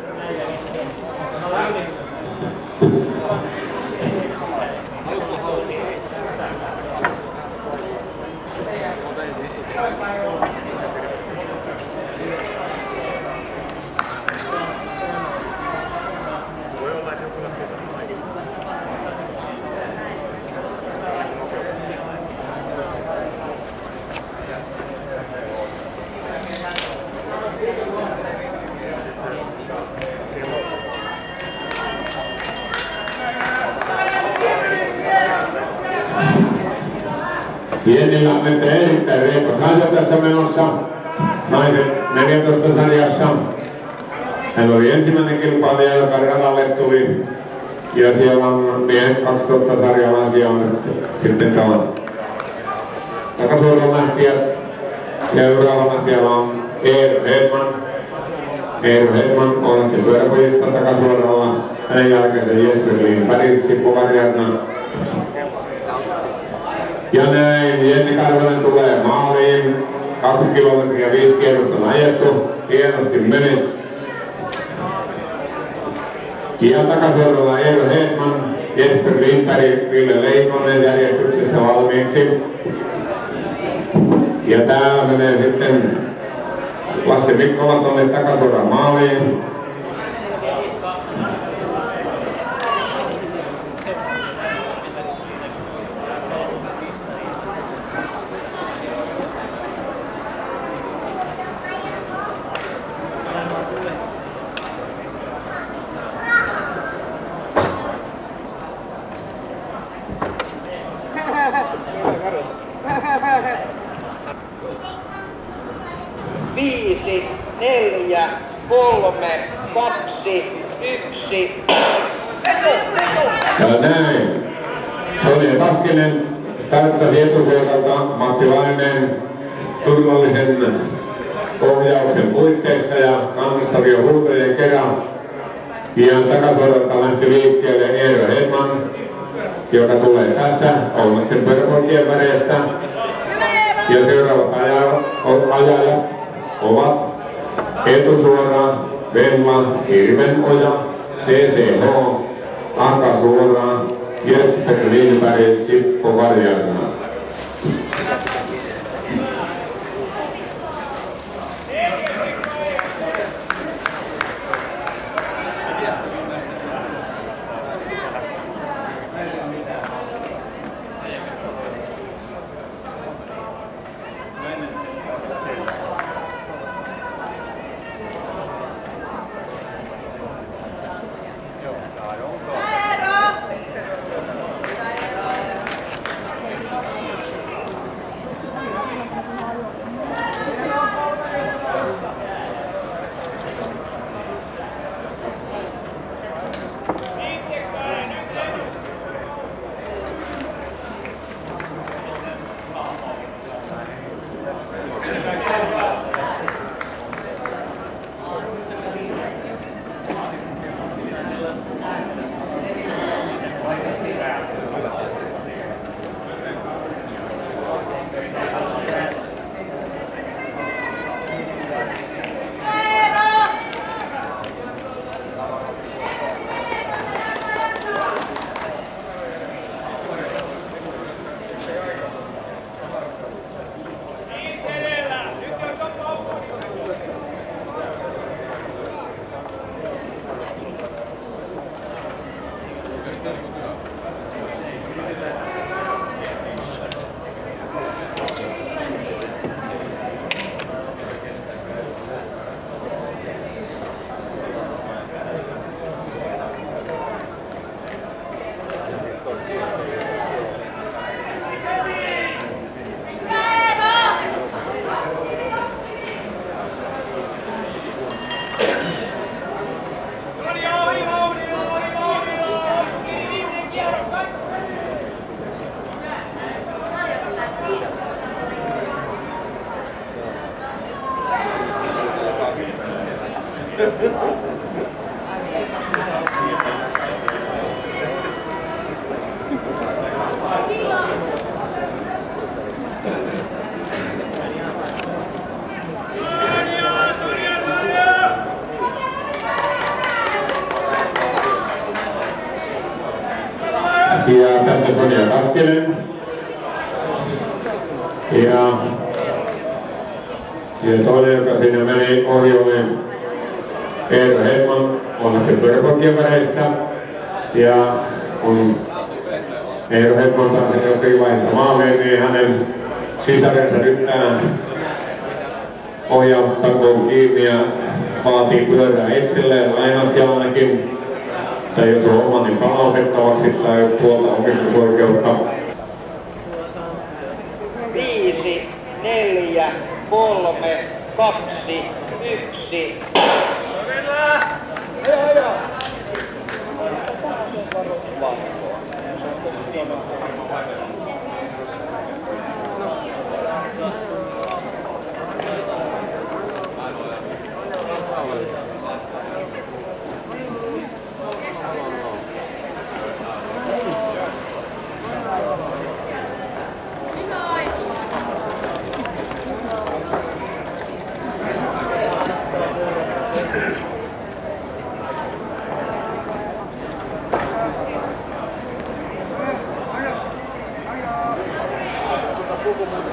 Jennillä on nyt erittäin reipas ajo tässä menossa. Naiset 14 sarjassa. Hän oli ensimmäinen kilpailija, joka radalle tuli. Ja siellä on miehet 12 sarjalaisia on sitten tämä takasuoran lähtijät. Seuraavana siellä on Eero Hedman. Eero Hedman on se pyöräpojista takasuoralla. Hänen jälkeen se Jesper Lindberg, Sippo Varjarna. Ja näin Jenni Karvonen tulee maaliin. 2 kilometriä 5 kierrosta on ajettu. Hienosti meni. Ja takasuoralla Eero Hedman, Jesper Lindberg, Ville Leikonen järjestyksessä valmiiksi. Ja täällä menee sitten Lassi Mikkola tuonne takasuoran maaliin. Viisi, 4, 3, 2, 1. Ja näin. Sonja Taskinen täyttäisi etusuoralta Matti Laineen turvallisen ohjauksen puitteissa ja kannustavien huutojen kerran. Pian takasuoralta lähti liikkeelle Eero Hedman, joka tulee tässä kolmeksen perpoikien väreissä. Ja seuraavat ajajat ovat etusuoraan Venla Hirvenoja, CCH, takasuoraan Jesper Lindberg, Sippo Varjarna. Ja tässä Sonja Taskinen. Ja toinen, joka siinä meni ohi, oli Eero Hedman, onneksi perpoikien väreissä. Ja kun Eero Hedman taas jossakin vaiheessa maaliin, niin hänen sisarensa ryttää ohjauttakoon kiinni ja vaatii pyörää itselleen lainaksi ainakin. Tai jos on oma, niin palautettavaksi tai puolta omistusoikeutta. 5, 4, 3, 2, 1.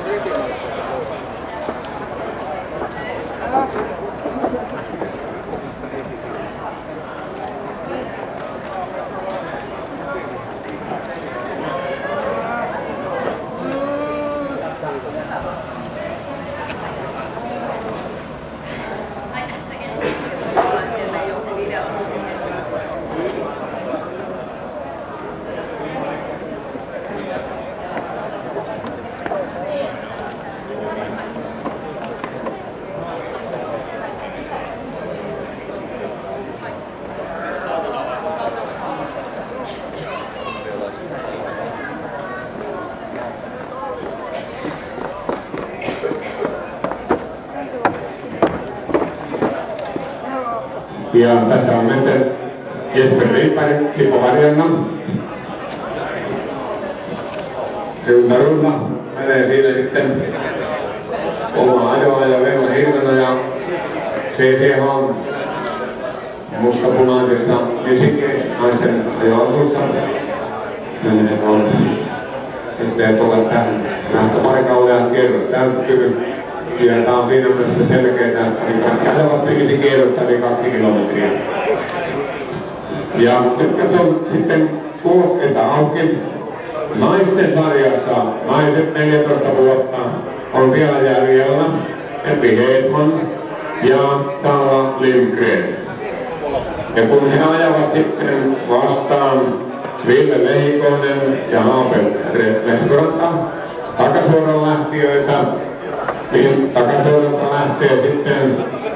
Ja tässä on nyt Jesper Riippäri, Sippo Varjanna. Ympäryllä menee siinä sitten oma ajoa ja Venla Hirvonen ja CC Hall mustapunaisessa Jysikki naisten ajo-asussa. On sitten tulee tähän lähtöpaikalle ja kierros täyttyy. Ja tää on siinä mielessä selkeetä, niin kaikki ajavat tekisi kierrosta eli 2 kilometriä. Ja nyt se on sitten kulkeita auki. Naisten sarjassa naiset 14 vuotta on vielä jäljellä. Epi Hedman ja Talla Lindgren. Ja kun he ajavat sitten vastaan Ville Lehikoinen ja Abel Lehtoranta takasuoran lähtiöitä, niin takasuoralta lähtee sitten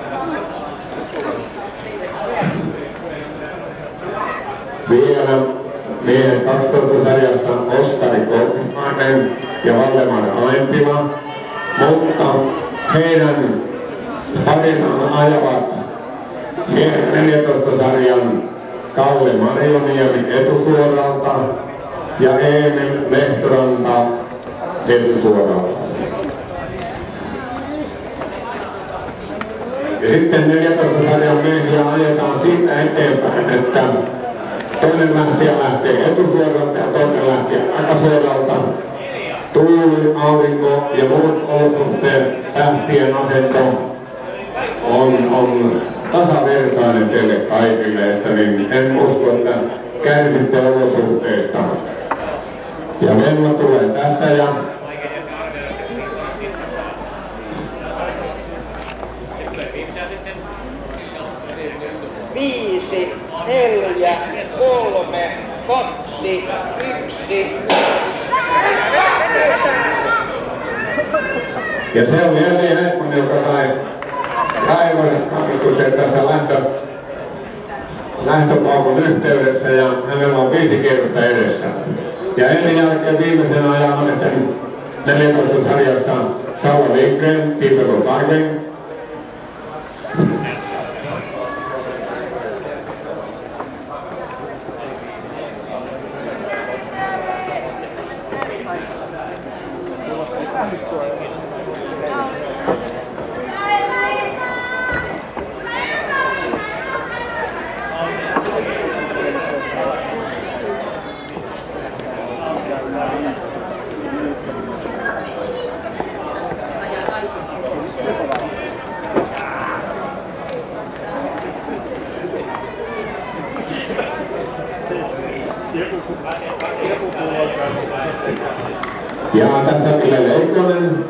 vielä miehen 12 sarjassa Oskari Korkmanen ja Valdemar Aimpila, mutta heidän parinaan ajavat miehen 14 sarjan Kalle Marjoniemi etusuoralta ja Emil Lehtoranta etusuoralta. Ja sitten 14 sarjan miehiä ajetaan siitä eteenpäin, että toinen lähtijä lähtee etusuoralta ja toinen lähtijä takasuoralta. Tuuli, aurinko ja muut olosuhteet, tähtien asento on tasavertainen teille kaikille, että niin en usko, että kärsitte olosuhteista. Ja Venla tulee tässä ja 5, 4, 3, 2, 1. Ja se on Jenni Hedman, joka sai aivoiset kannustukset tässä lähtöpaukun yhteydessä ja hänellä on 5 kierrosta edessä. Ja ennen jälkeen viimeisenä ajaa sitten 14 sarjassa Saula Lindgren, Tibero Sargen. Ja tässä Ville Leikonen.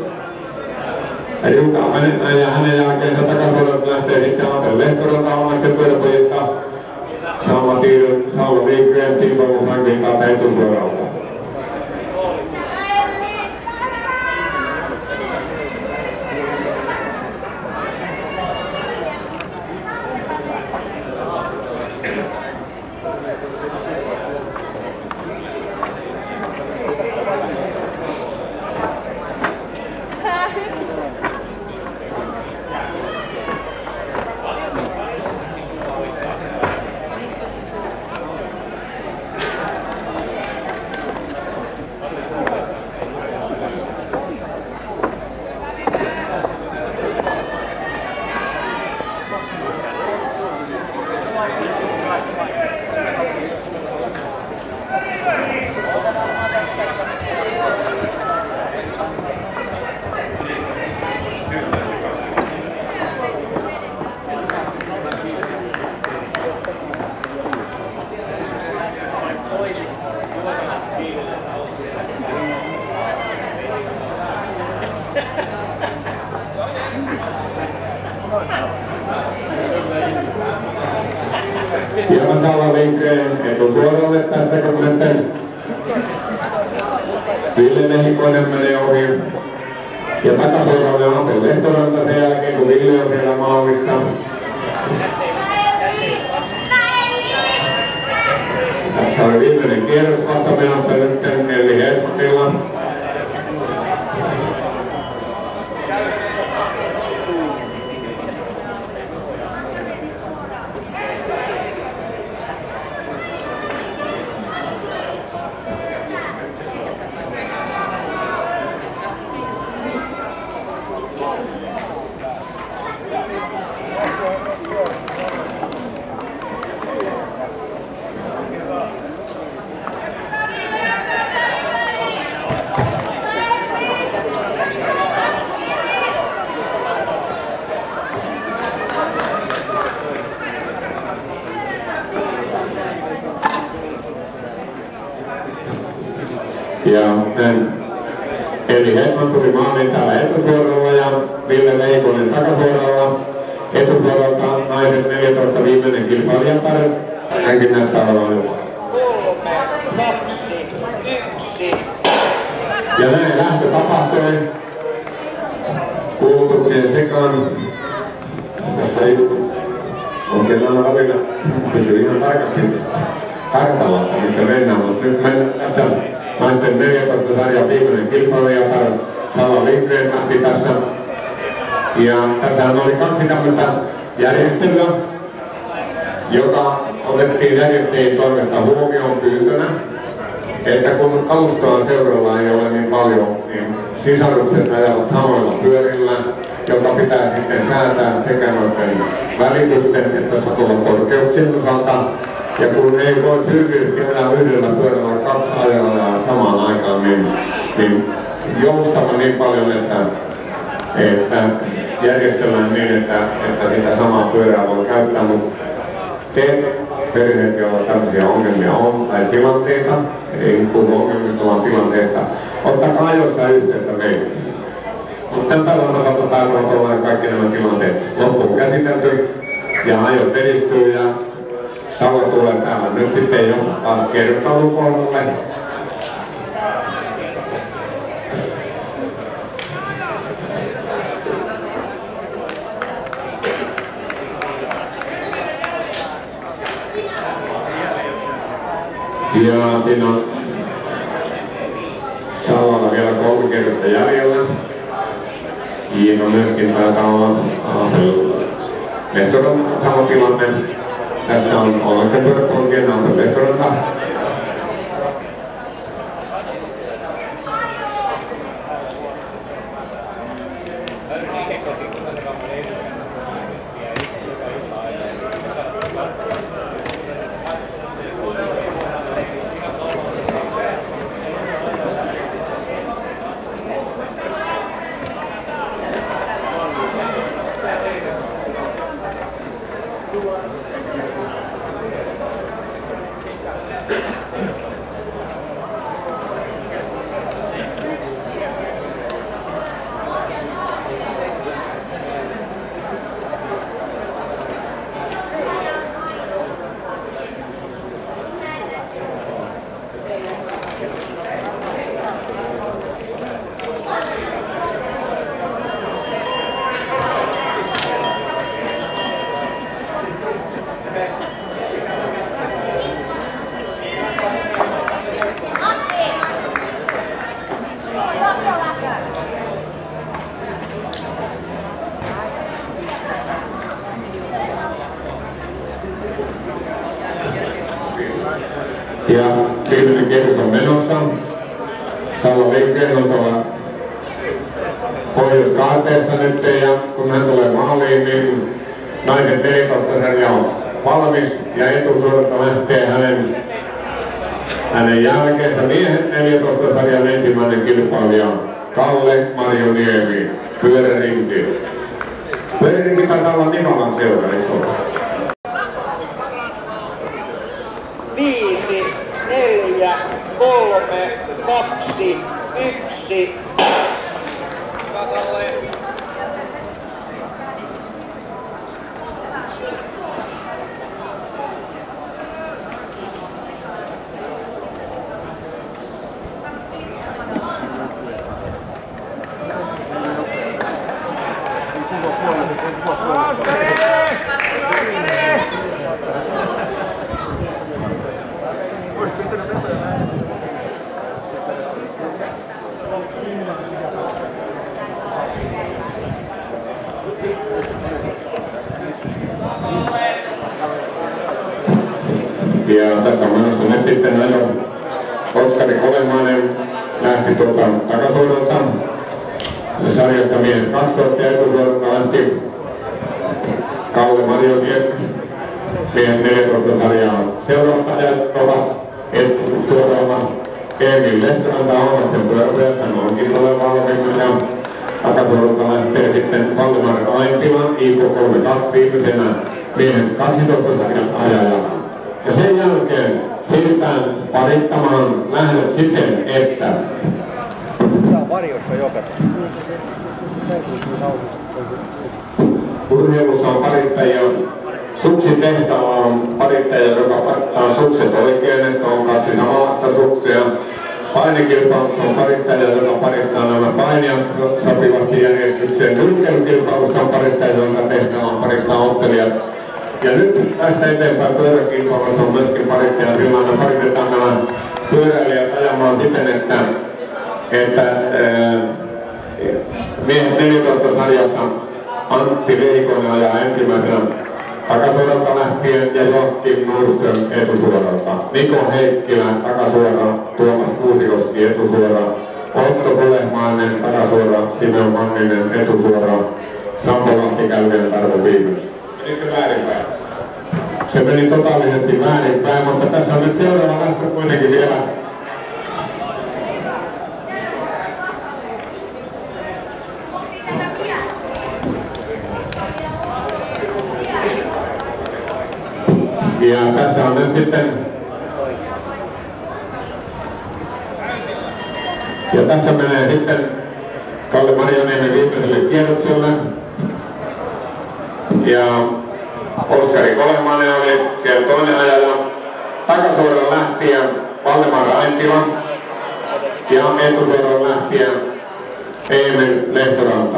Ja hänen jälkeensä takasuoralta lähtee sitten Abel Lehtoranta Omaksen pyöräpojilta. Sama tiedot Saula Lindgren, Timo Sankinta etusuoralta. Ja Salla Lindgren etusuoralle tässä, kun sitten Ville Lehikoinen menee ohi. Ja takasuoralle on Atte Lehtoranta sen jälkeen, kun Ville on siellä maalissa. Tässä oli viimeinen kierros vasta menossa nyt Elli Hedmanilla. Ja Elli Hedman tuli maaliin täällä etusuoralla ja Ville Leikonen takasuoralla. Etusuoralta naiset 14 viimeinen kilpailijapar. Hänkin näyttää olevan. 3, 2, 1. Ja näin lähtö tapahtui. Kuulutuksien sekaan. Tässä ei oikein aina välillä pysy ihan tarkasti kartalla, missä mennään, mutta nyt mennään tässä. Naisten 14 sarjan viimeinen kilpailija Salla Lindgren lähti tässä. Ja tässähän oli kaksi tämmöistä järjestelyä, joka otettiin järjestäjien toimesta huomioon pyyntönä, että kun kalustoa seuralla ei ole niin paljon, niin sisarukset ajavat samoilla pyörillä, joka pitää sitten säätää sekä noiden välitysten että satumakorkeuksien osalta. Ja kun ei voi fyysisesti elää yhdellä pyörällä kaksi ajaa samaan aikaan, niin joustava niin paljon, että järjestellään niin, että sitä samaa pyörää voi käyttää, mutta te perheet, joilla tämmöisiä ongelmia on tai tilanteita, ei puhu ongelmista, vaan tilanteita, ottakaa ajoissa yhteyttä meihin. Mutta tämän päivän osalta päätävät olla kaikki nämä tilanteet loppuun käsitelty ja ajot edistyy ja Salla tulee täällä nyt sitten jo taas kertalukoululle. Ja siinä on Sallalla vielä 3 kierrosta jäljellä. Iino myöskin taitaa olla Lehtoran sama tilanne. Tässä on Ollaksen pyöräpolkien Atte Lehtoranta. Ja viimeinen kierros on menossa. Salla Lindgren on tuolla pohjoiskaarteessa nyt ja kun hän tulee maaliin, niin naisen 14 sarja on valmis ja etusuoralta lähtee hänen jälkeensä miehen 14 sarjan ensimmäinen kilpailija Kalle Marjoniemi pyörärinki. Pyörärinki taitaa olla Nivalan seura iso. 5, 4, 3, 2, 1. Ja tässä on menossa nyt sitten ajo. Oskari Kolemainen lähti takasuodolta. Sarjassa miehet 12 ja etusuodolta lähti Kalle Marjokiek. Miehet 14 sarjaa seuraajat ovat etusuodalla. Emil Lehtoranta Ahmatsen pyöräpojat, hän onkin oleva valmiina. Ja takasuodolta lähtee sitten Valdemar Aintila, IK32 viimeisenä miehet 12 sarjan ajajana. Ja sen jälkeen siirrytään parittamaan lähdöt siten, että urheilussa on parittajia. Suksitehtaalla on parittaja, joka parittaa sukset oikein, että on kaksi samanlaista suksia. Painekilpailussa on parittaja, joka parittaa nämä painijat sopivasti järjestykseen. Nyrkkeilykilpailussa on parittaja, jonka tehtävä on parittaa ottelijat. Ja nyt tästä eteenpäin pyöräkilpailussa on myöskin parittaja, silloin me paritetaan nämä pyöräilijät ajamaan siten, että miehet 14 sarjassa Antti Veikonen ajaa ensimmäisenä takasuoralta lähtien ja Joakim Nordström etusuoralta. Niko Heikkilä takasuora, Tuomas Kuusikoski etusuora, Otto Kolehmainen takasuora, Simeon Manninen etusuora, Sampo Lahtikäyden Tarvo Viimeinen. Meni se väärinpäin? Se meni totaalisesti väärinpäin, mutta tässä on nyt seuraava lähtö kuitenkin vielä. Ja tässä on nyt sitten ja tässä menee sitten Kalle Marjaniemen viimeiselle kierrokselle. Ja Oskari Kolemainen oli siellä toinen ajaja. Takasuoran lähtiä Valdemar Aintila ja etusuoran lähtiä Emil Lehtoranta.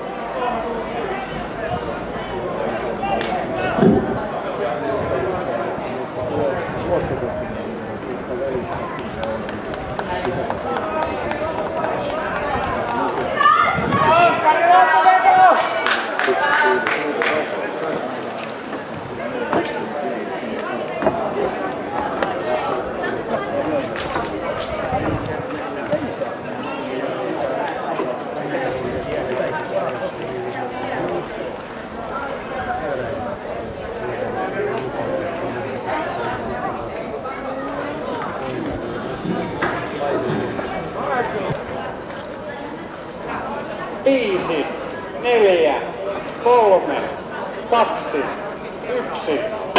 Viisi, 4, 3, 2, 1.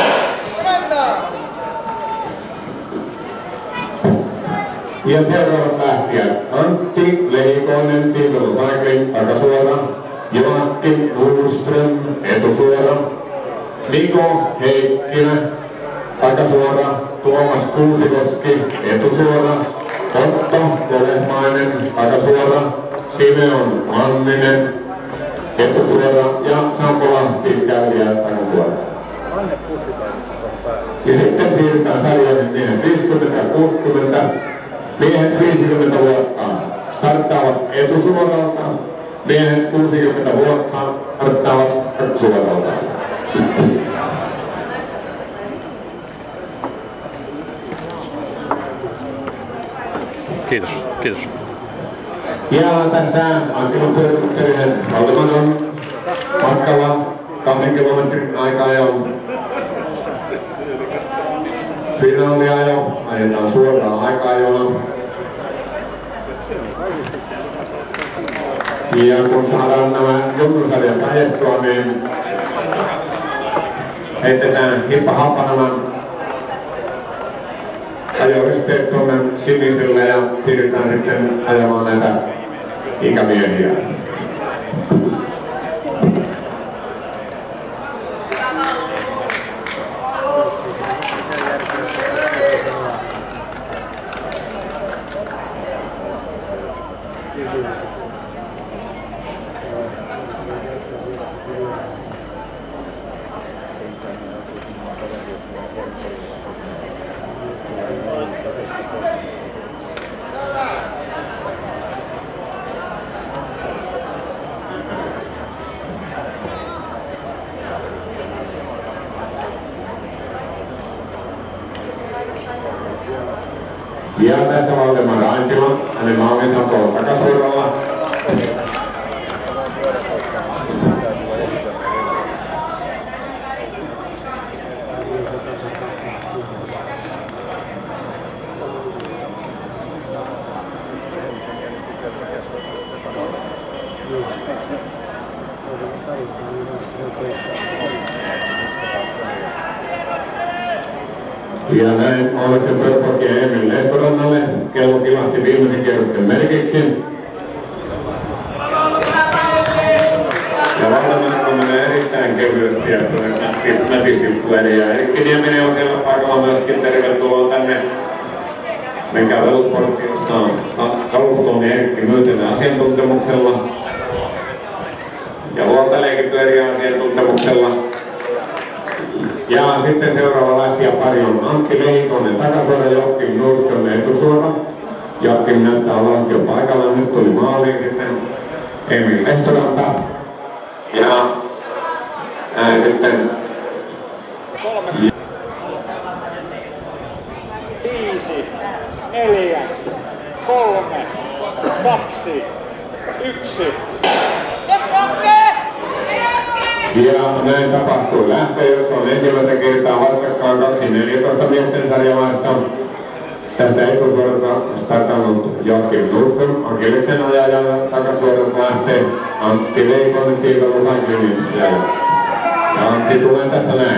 Ja seuraavat lähtijät Antti Leikonen, Tindolo Cycling, takasuora, Joakim Nordström, etusuora, Niko Heikkilä, takasuora, Tuomas Kuusikoski, etusuora, Otto Kolehmainen, takasuora, Simeon Manninen, etusuora ja Sampo Lahtikäyden takasuora. Ja sitten siirrytään sarjoihin miehet 50 ja 60. Miehet 50 vuotta starttaavat etusuoralta, miehet 60 vuotta starttaavat suoralta. Kiitos, kiitos. Ja tässä Antilon pyörityksellinen Valdeman on matkalla 2 kilometrin aikaa jo. Finaaliajo, ajetaan suoraan aika-ajona. Ja kun saadaan nämä junnusarjat ajettua, niin heitetään hippa-happa nämä ajoysteet tuonne siniselle ja siirrytään sitten ajamaan näitä ikämiehiä. Ja tässä Valdemar Aintila, hänen maalinsa on tuolla takasuoralla. Ja näin Aleksen Pörpok ja Emil Lehtorannalle. Kello kilahti viimeisen kierroksen merkiksi. Ja Valdemar menee erittäin kevyesti ja nätisti tulee. Ja Erkki Nieminen on siellä paikalla myöskin. Tervetuloa tänne. Menkää Velusportissa kalustoon Erkki Myytinen asiantuntemuksella. Ja luontaleikipyöriä asiantuntemuksella. Ja sitten seuraava lähtijäpari on Antti Leikonen takasuora, Joakim Nordström etusuora. Joakim näyttää olevan jo paikalla, nyt tuli maaliin sitten Emil Lehtoranta. Ja näin sitten 5, 4, 3, 2, 1. Ja näin tapahtuu lähtö, jossa on ensimmäistä kertaa vastakkain 2-14 miesten sarjalaista. Tästä etusuorasta startannut Joakim Nordström, Akilleksen ajaja, takasuorasta lähtee Antti Leikonen, Kiitos Aklinin ajaja. Ja Antti tulee tässä näin.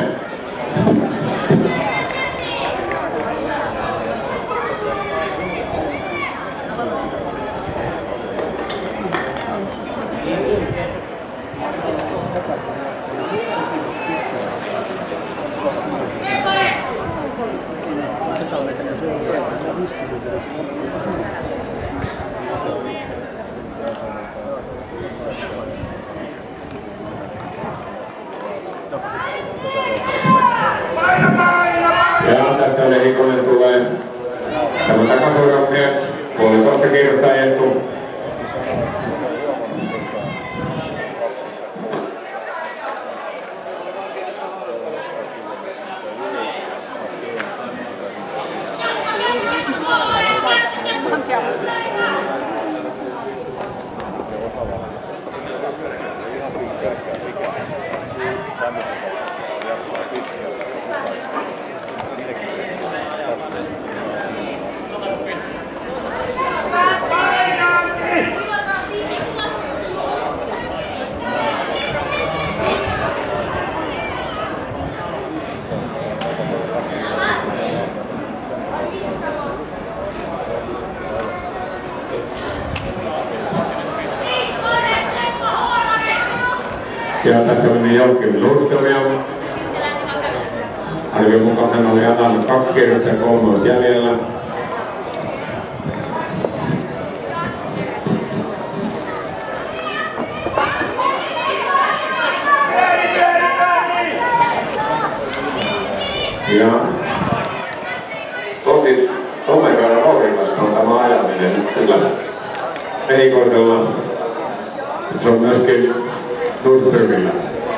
Ja tässä Lehikonen tulee tämä takasuoran mies, 1,5 kierrosta ajettu. Ja tässä meni Joakim Nordström ja arvion mukaan hän oli ajanut 2 kierrosta ja 3 jäljellä. Ja tosi tomerana rohkikasta on tämä ajaminen nyt kyllä erikoisella. Se on myöskin Nordströmillä.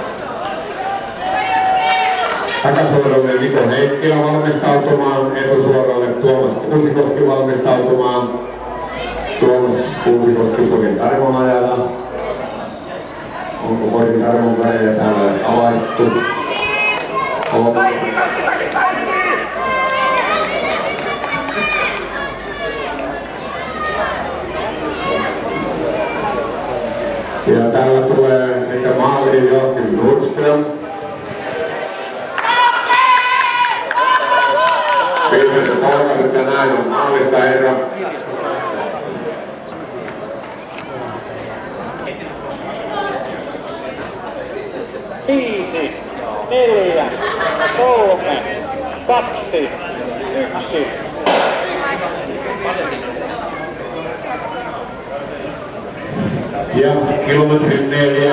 Takasuoralle Niko Heikkilä valmistautumaan, etusuoralle Tuomas Kuusikoski valmistautumaan. Tuomas Kuusikoski Porin Tarmon ajalla. Onko Porin Tarmon värejä täällä avaittu? On. Ja täällä tulee sekä maaliin Joakim Nordström. Viimeiset polkaiset ja näin on maalissa herra. Viisi, 4, 3, 2, 1. Ja kilometrin 4.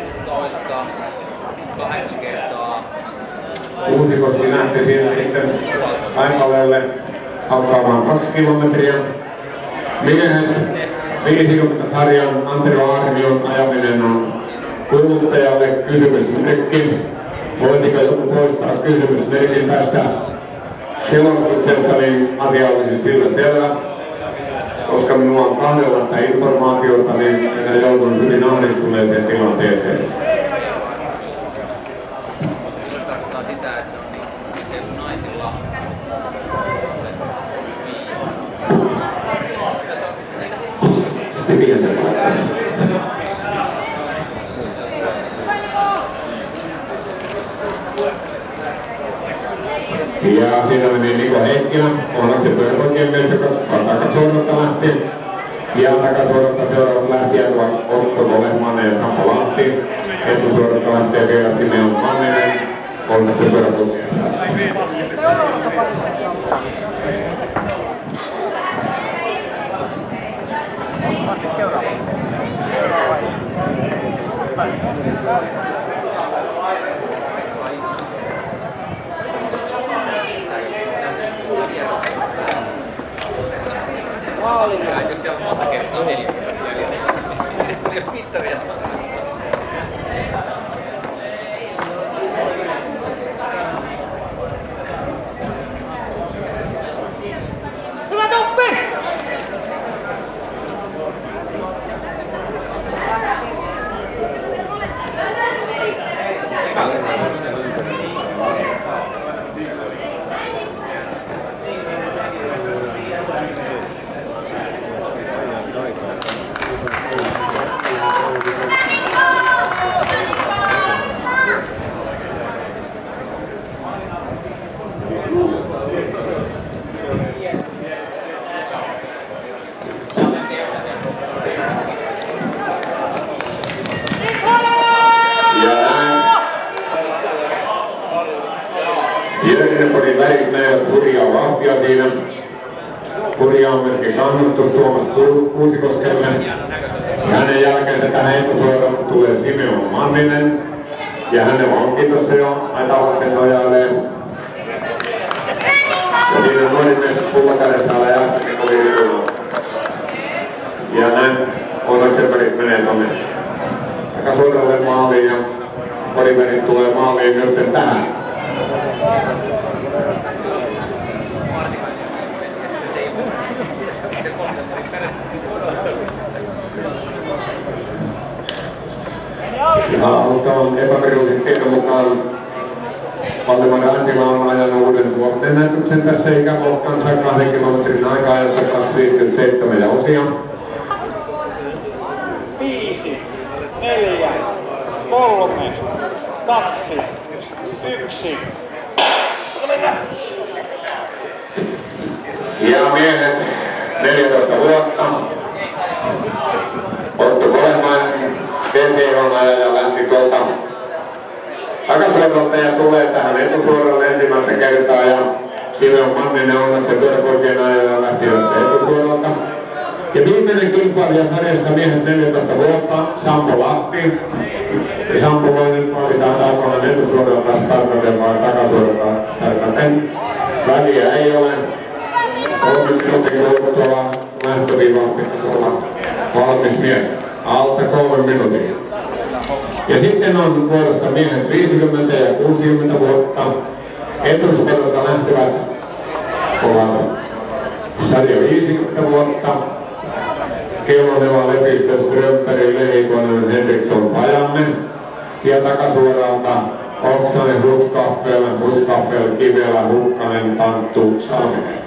Kuusikoski lähti siinä sitten taipaleelle alkaamaan 2 kilometriä. Miehet 50 sarjan Antero Arvion ajaminen on kuluttajalle kysymysmerkki. Voitiko joku poistaa kysymysmerkin tästä selostuksesta, niin asia olisi sillä selvä. Koska minulla on kahdenlaista informaatiota, niin minä joudun hyvin ahdistuneeseen tilanteeseen. Se tarkoittaa sitä, että on niin naisilla ja siinä meni Niko Heikkilä, onneksi pyöräpoikien mies, joka takasuoralta lähti. Ja takasuoralta seuraavat lähtijät ovat Otto Kolehmanen ja Sampo Lahti. Etusuoralta lähtee vielä Simeon Manninen, onneksi pyöräpoikien. jos siellä on monta kertaa 4 tuli mittaria. Hyvä toppi! Jörgenborgin värit näivät hurjaa vauhtia siinä. Hurjaa on myöskin kannustus Tuomas Kuusikoskelle. Hänen jälkeensä tähän etusuoraan tulee Simeon Manninen. Ja hänen onkin tuossa jo aitavasten nojailee. Ja siinä on nuori mies pullakädessä alla jäässäkin oli yhdellä. Ja näin Onaksenbergit menee tonne aika suoralle maaliin ja Oriverit tulee maaliin nyt tähän. Autoon epävirallisen tiedon mukaan Valdemar Antila on ajanut uuden vuodenennätyksen tässä ikäluokkansa 2 kilometrin aika-ajassa 2.57 ja osia. 5, 4, 3, 2, 1. Ja miehet 14 vuotta. Otto Kolehmainen DC-ajaja lähti tuolta takasuoralta ja tulee tähän etusuoralle ensimmäistä kertaa. Ja Simeon Manninen Onnaksen pyöräpoikien ajaja lähti tästä etusuoralta. Ja viimeinen kilpailija sarjassa miehet 14 vuotta, Sampo Lahti. Ja Sampo voi nyt valitaan tarkoitan etusuoralta startaten vai takasuoralta startaten. Väliä ei ole. 3 minuutin kuluttua lähtöviivaan pitäisi olla valmis mies. Alta 3 minuutin. Ja sitten on vuorossa miehet 50 ja 60 vuotta. Etusuoralta lähtevät ovat sarja 50 vuotta. Kelloneva, Lepistö, Strömberg, Lehikonen, Henriksson, Pajamme. Ja takasuoralta Oksanen, Huskappel, Kivelä, Hukkanen, Tanttu, Salminen.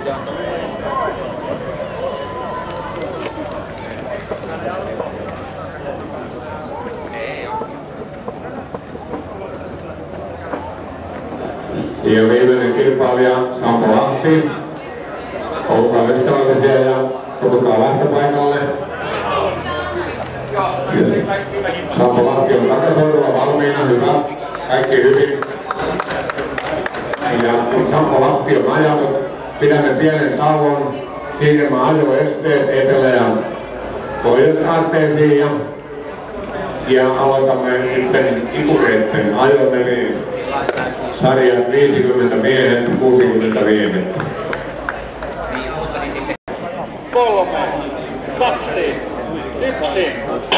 Ja viimeinen kilpailija Sampo Lahti. Olkaa ystävällisiä ja tulkaa lähtöpaikalle. Yes. Sampo Lahti on takasoidulla valmiina, hyvä. Kaikki hyvin. Ja kun Sampo Lahti on ajanut, pidämme pienen tauon. Siirrymme ajoesteet etelä- ja pohjois-aarteisiin ja aloitamme sitten ipureitten ajon, eli sarjat 50 miehet, 60 miehet. 3, 2, 1.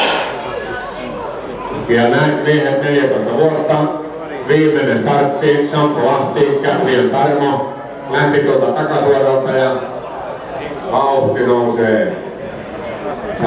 Ja näin miehet 14 vuotta. Viimeinen startti, Sampo Lahti, Käppien Tarmo, lähti tuolta takasuoralta ja vauhti nousee 140-160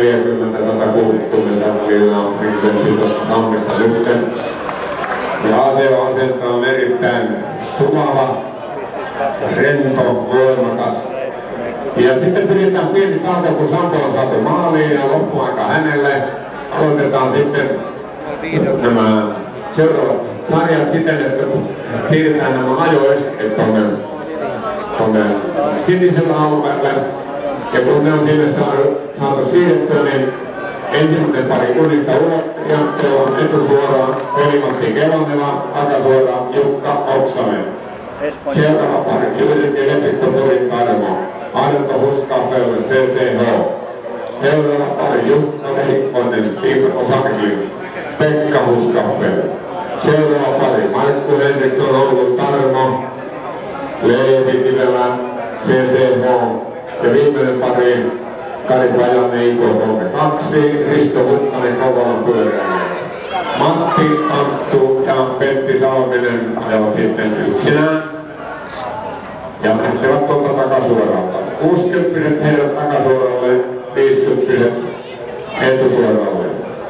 välillä on tuossa tammissa nyt. Ja asento on erittäin sumava, rento, voimakas. Ja sitten pidetään pieni tauko, kun Sampo on saatu maaliin ja loppuaika hänelle. Aloitetaan sitten nämä seuraavat sarjat siten, että siirretään nämä ajoesteet tuonne sinisellä alueelle. Ja kun ne on sinne saatu siirrettyä, niin ensimmäinen pari kunnista ulos ja teillä on etusuoraan Veli-Matti Kelonela, takasuoraan Jukka Oksanen. Seuraava pari Jyrki Lepikko Torin Tarmo, Arto Huskapelle CCH. Seuraava pari Jukka Veikkonen, Tiina Osakki, Pekka Huskapelle. Seuraava pari Markku Henriksson, Oulu Tarmo, Leevi Kivelä, CCH. Ja viimeinen pari Kari Pajanne, Iko 32, Risto Hukkanen, Kouvolan pyöräilijä. Matti, Anttu ja Pentti Salminen ajavat sitten yksinään. Ja lähtevät tuolta takasuoralta. 60 heidät takasuoralle, 50 etusuoralle.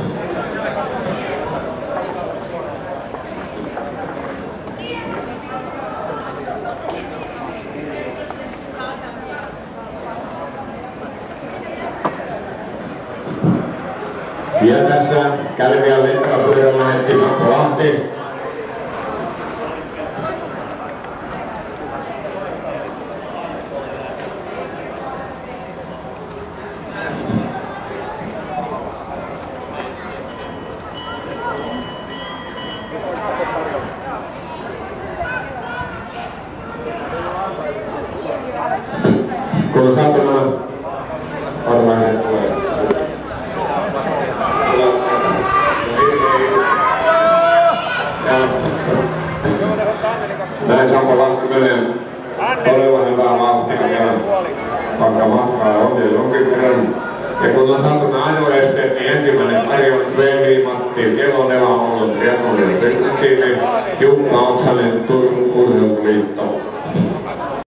Ja tässä Kälviän lentäväpyörällä heti Sampo Lahti. Kun on saatu nämä varmaan tulee. Näin Sampo Lahti menee todella hyvää vauhtia ja vaikka matkaa on jo jonkin verran. Ja kun on saatu nämä ajoesteet, niin ensimmäinen pari on Veli-Matti Kelonela ollut Riakonen Sykkiin, Jukka Oksanen Turun Urheiluliitto.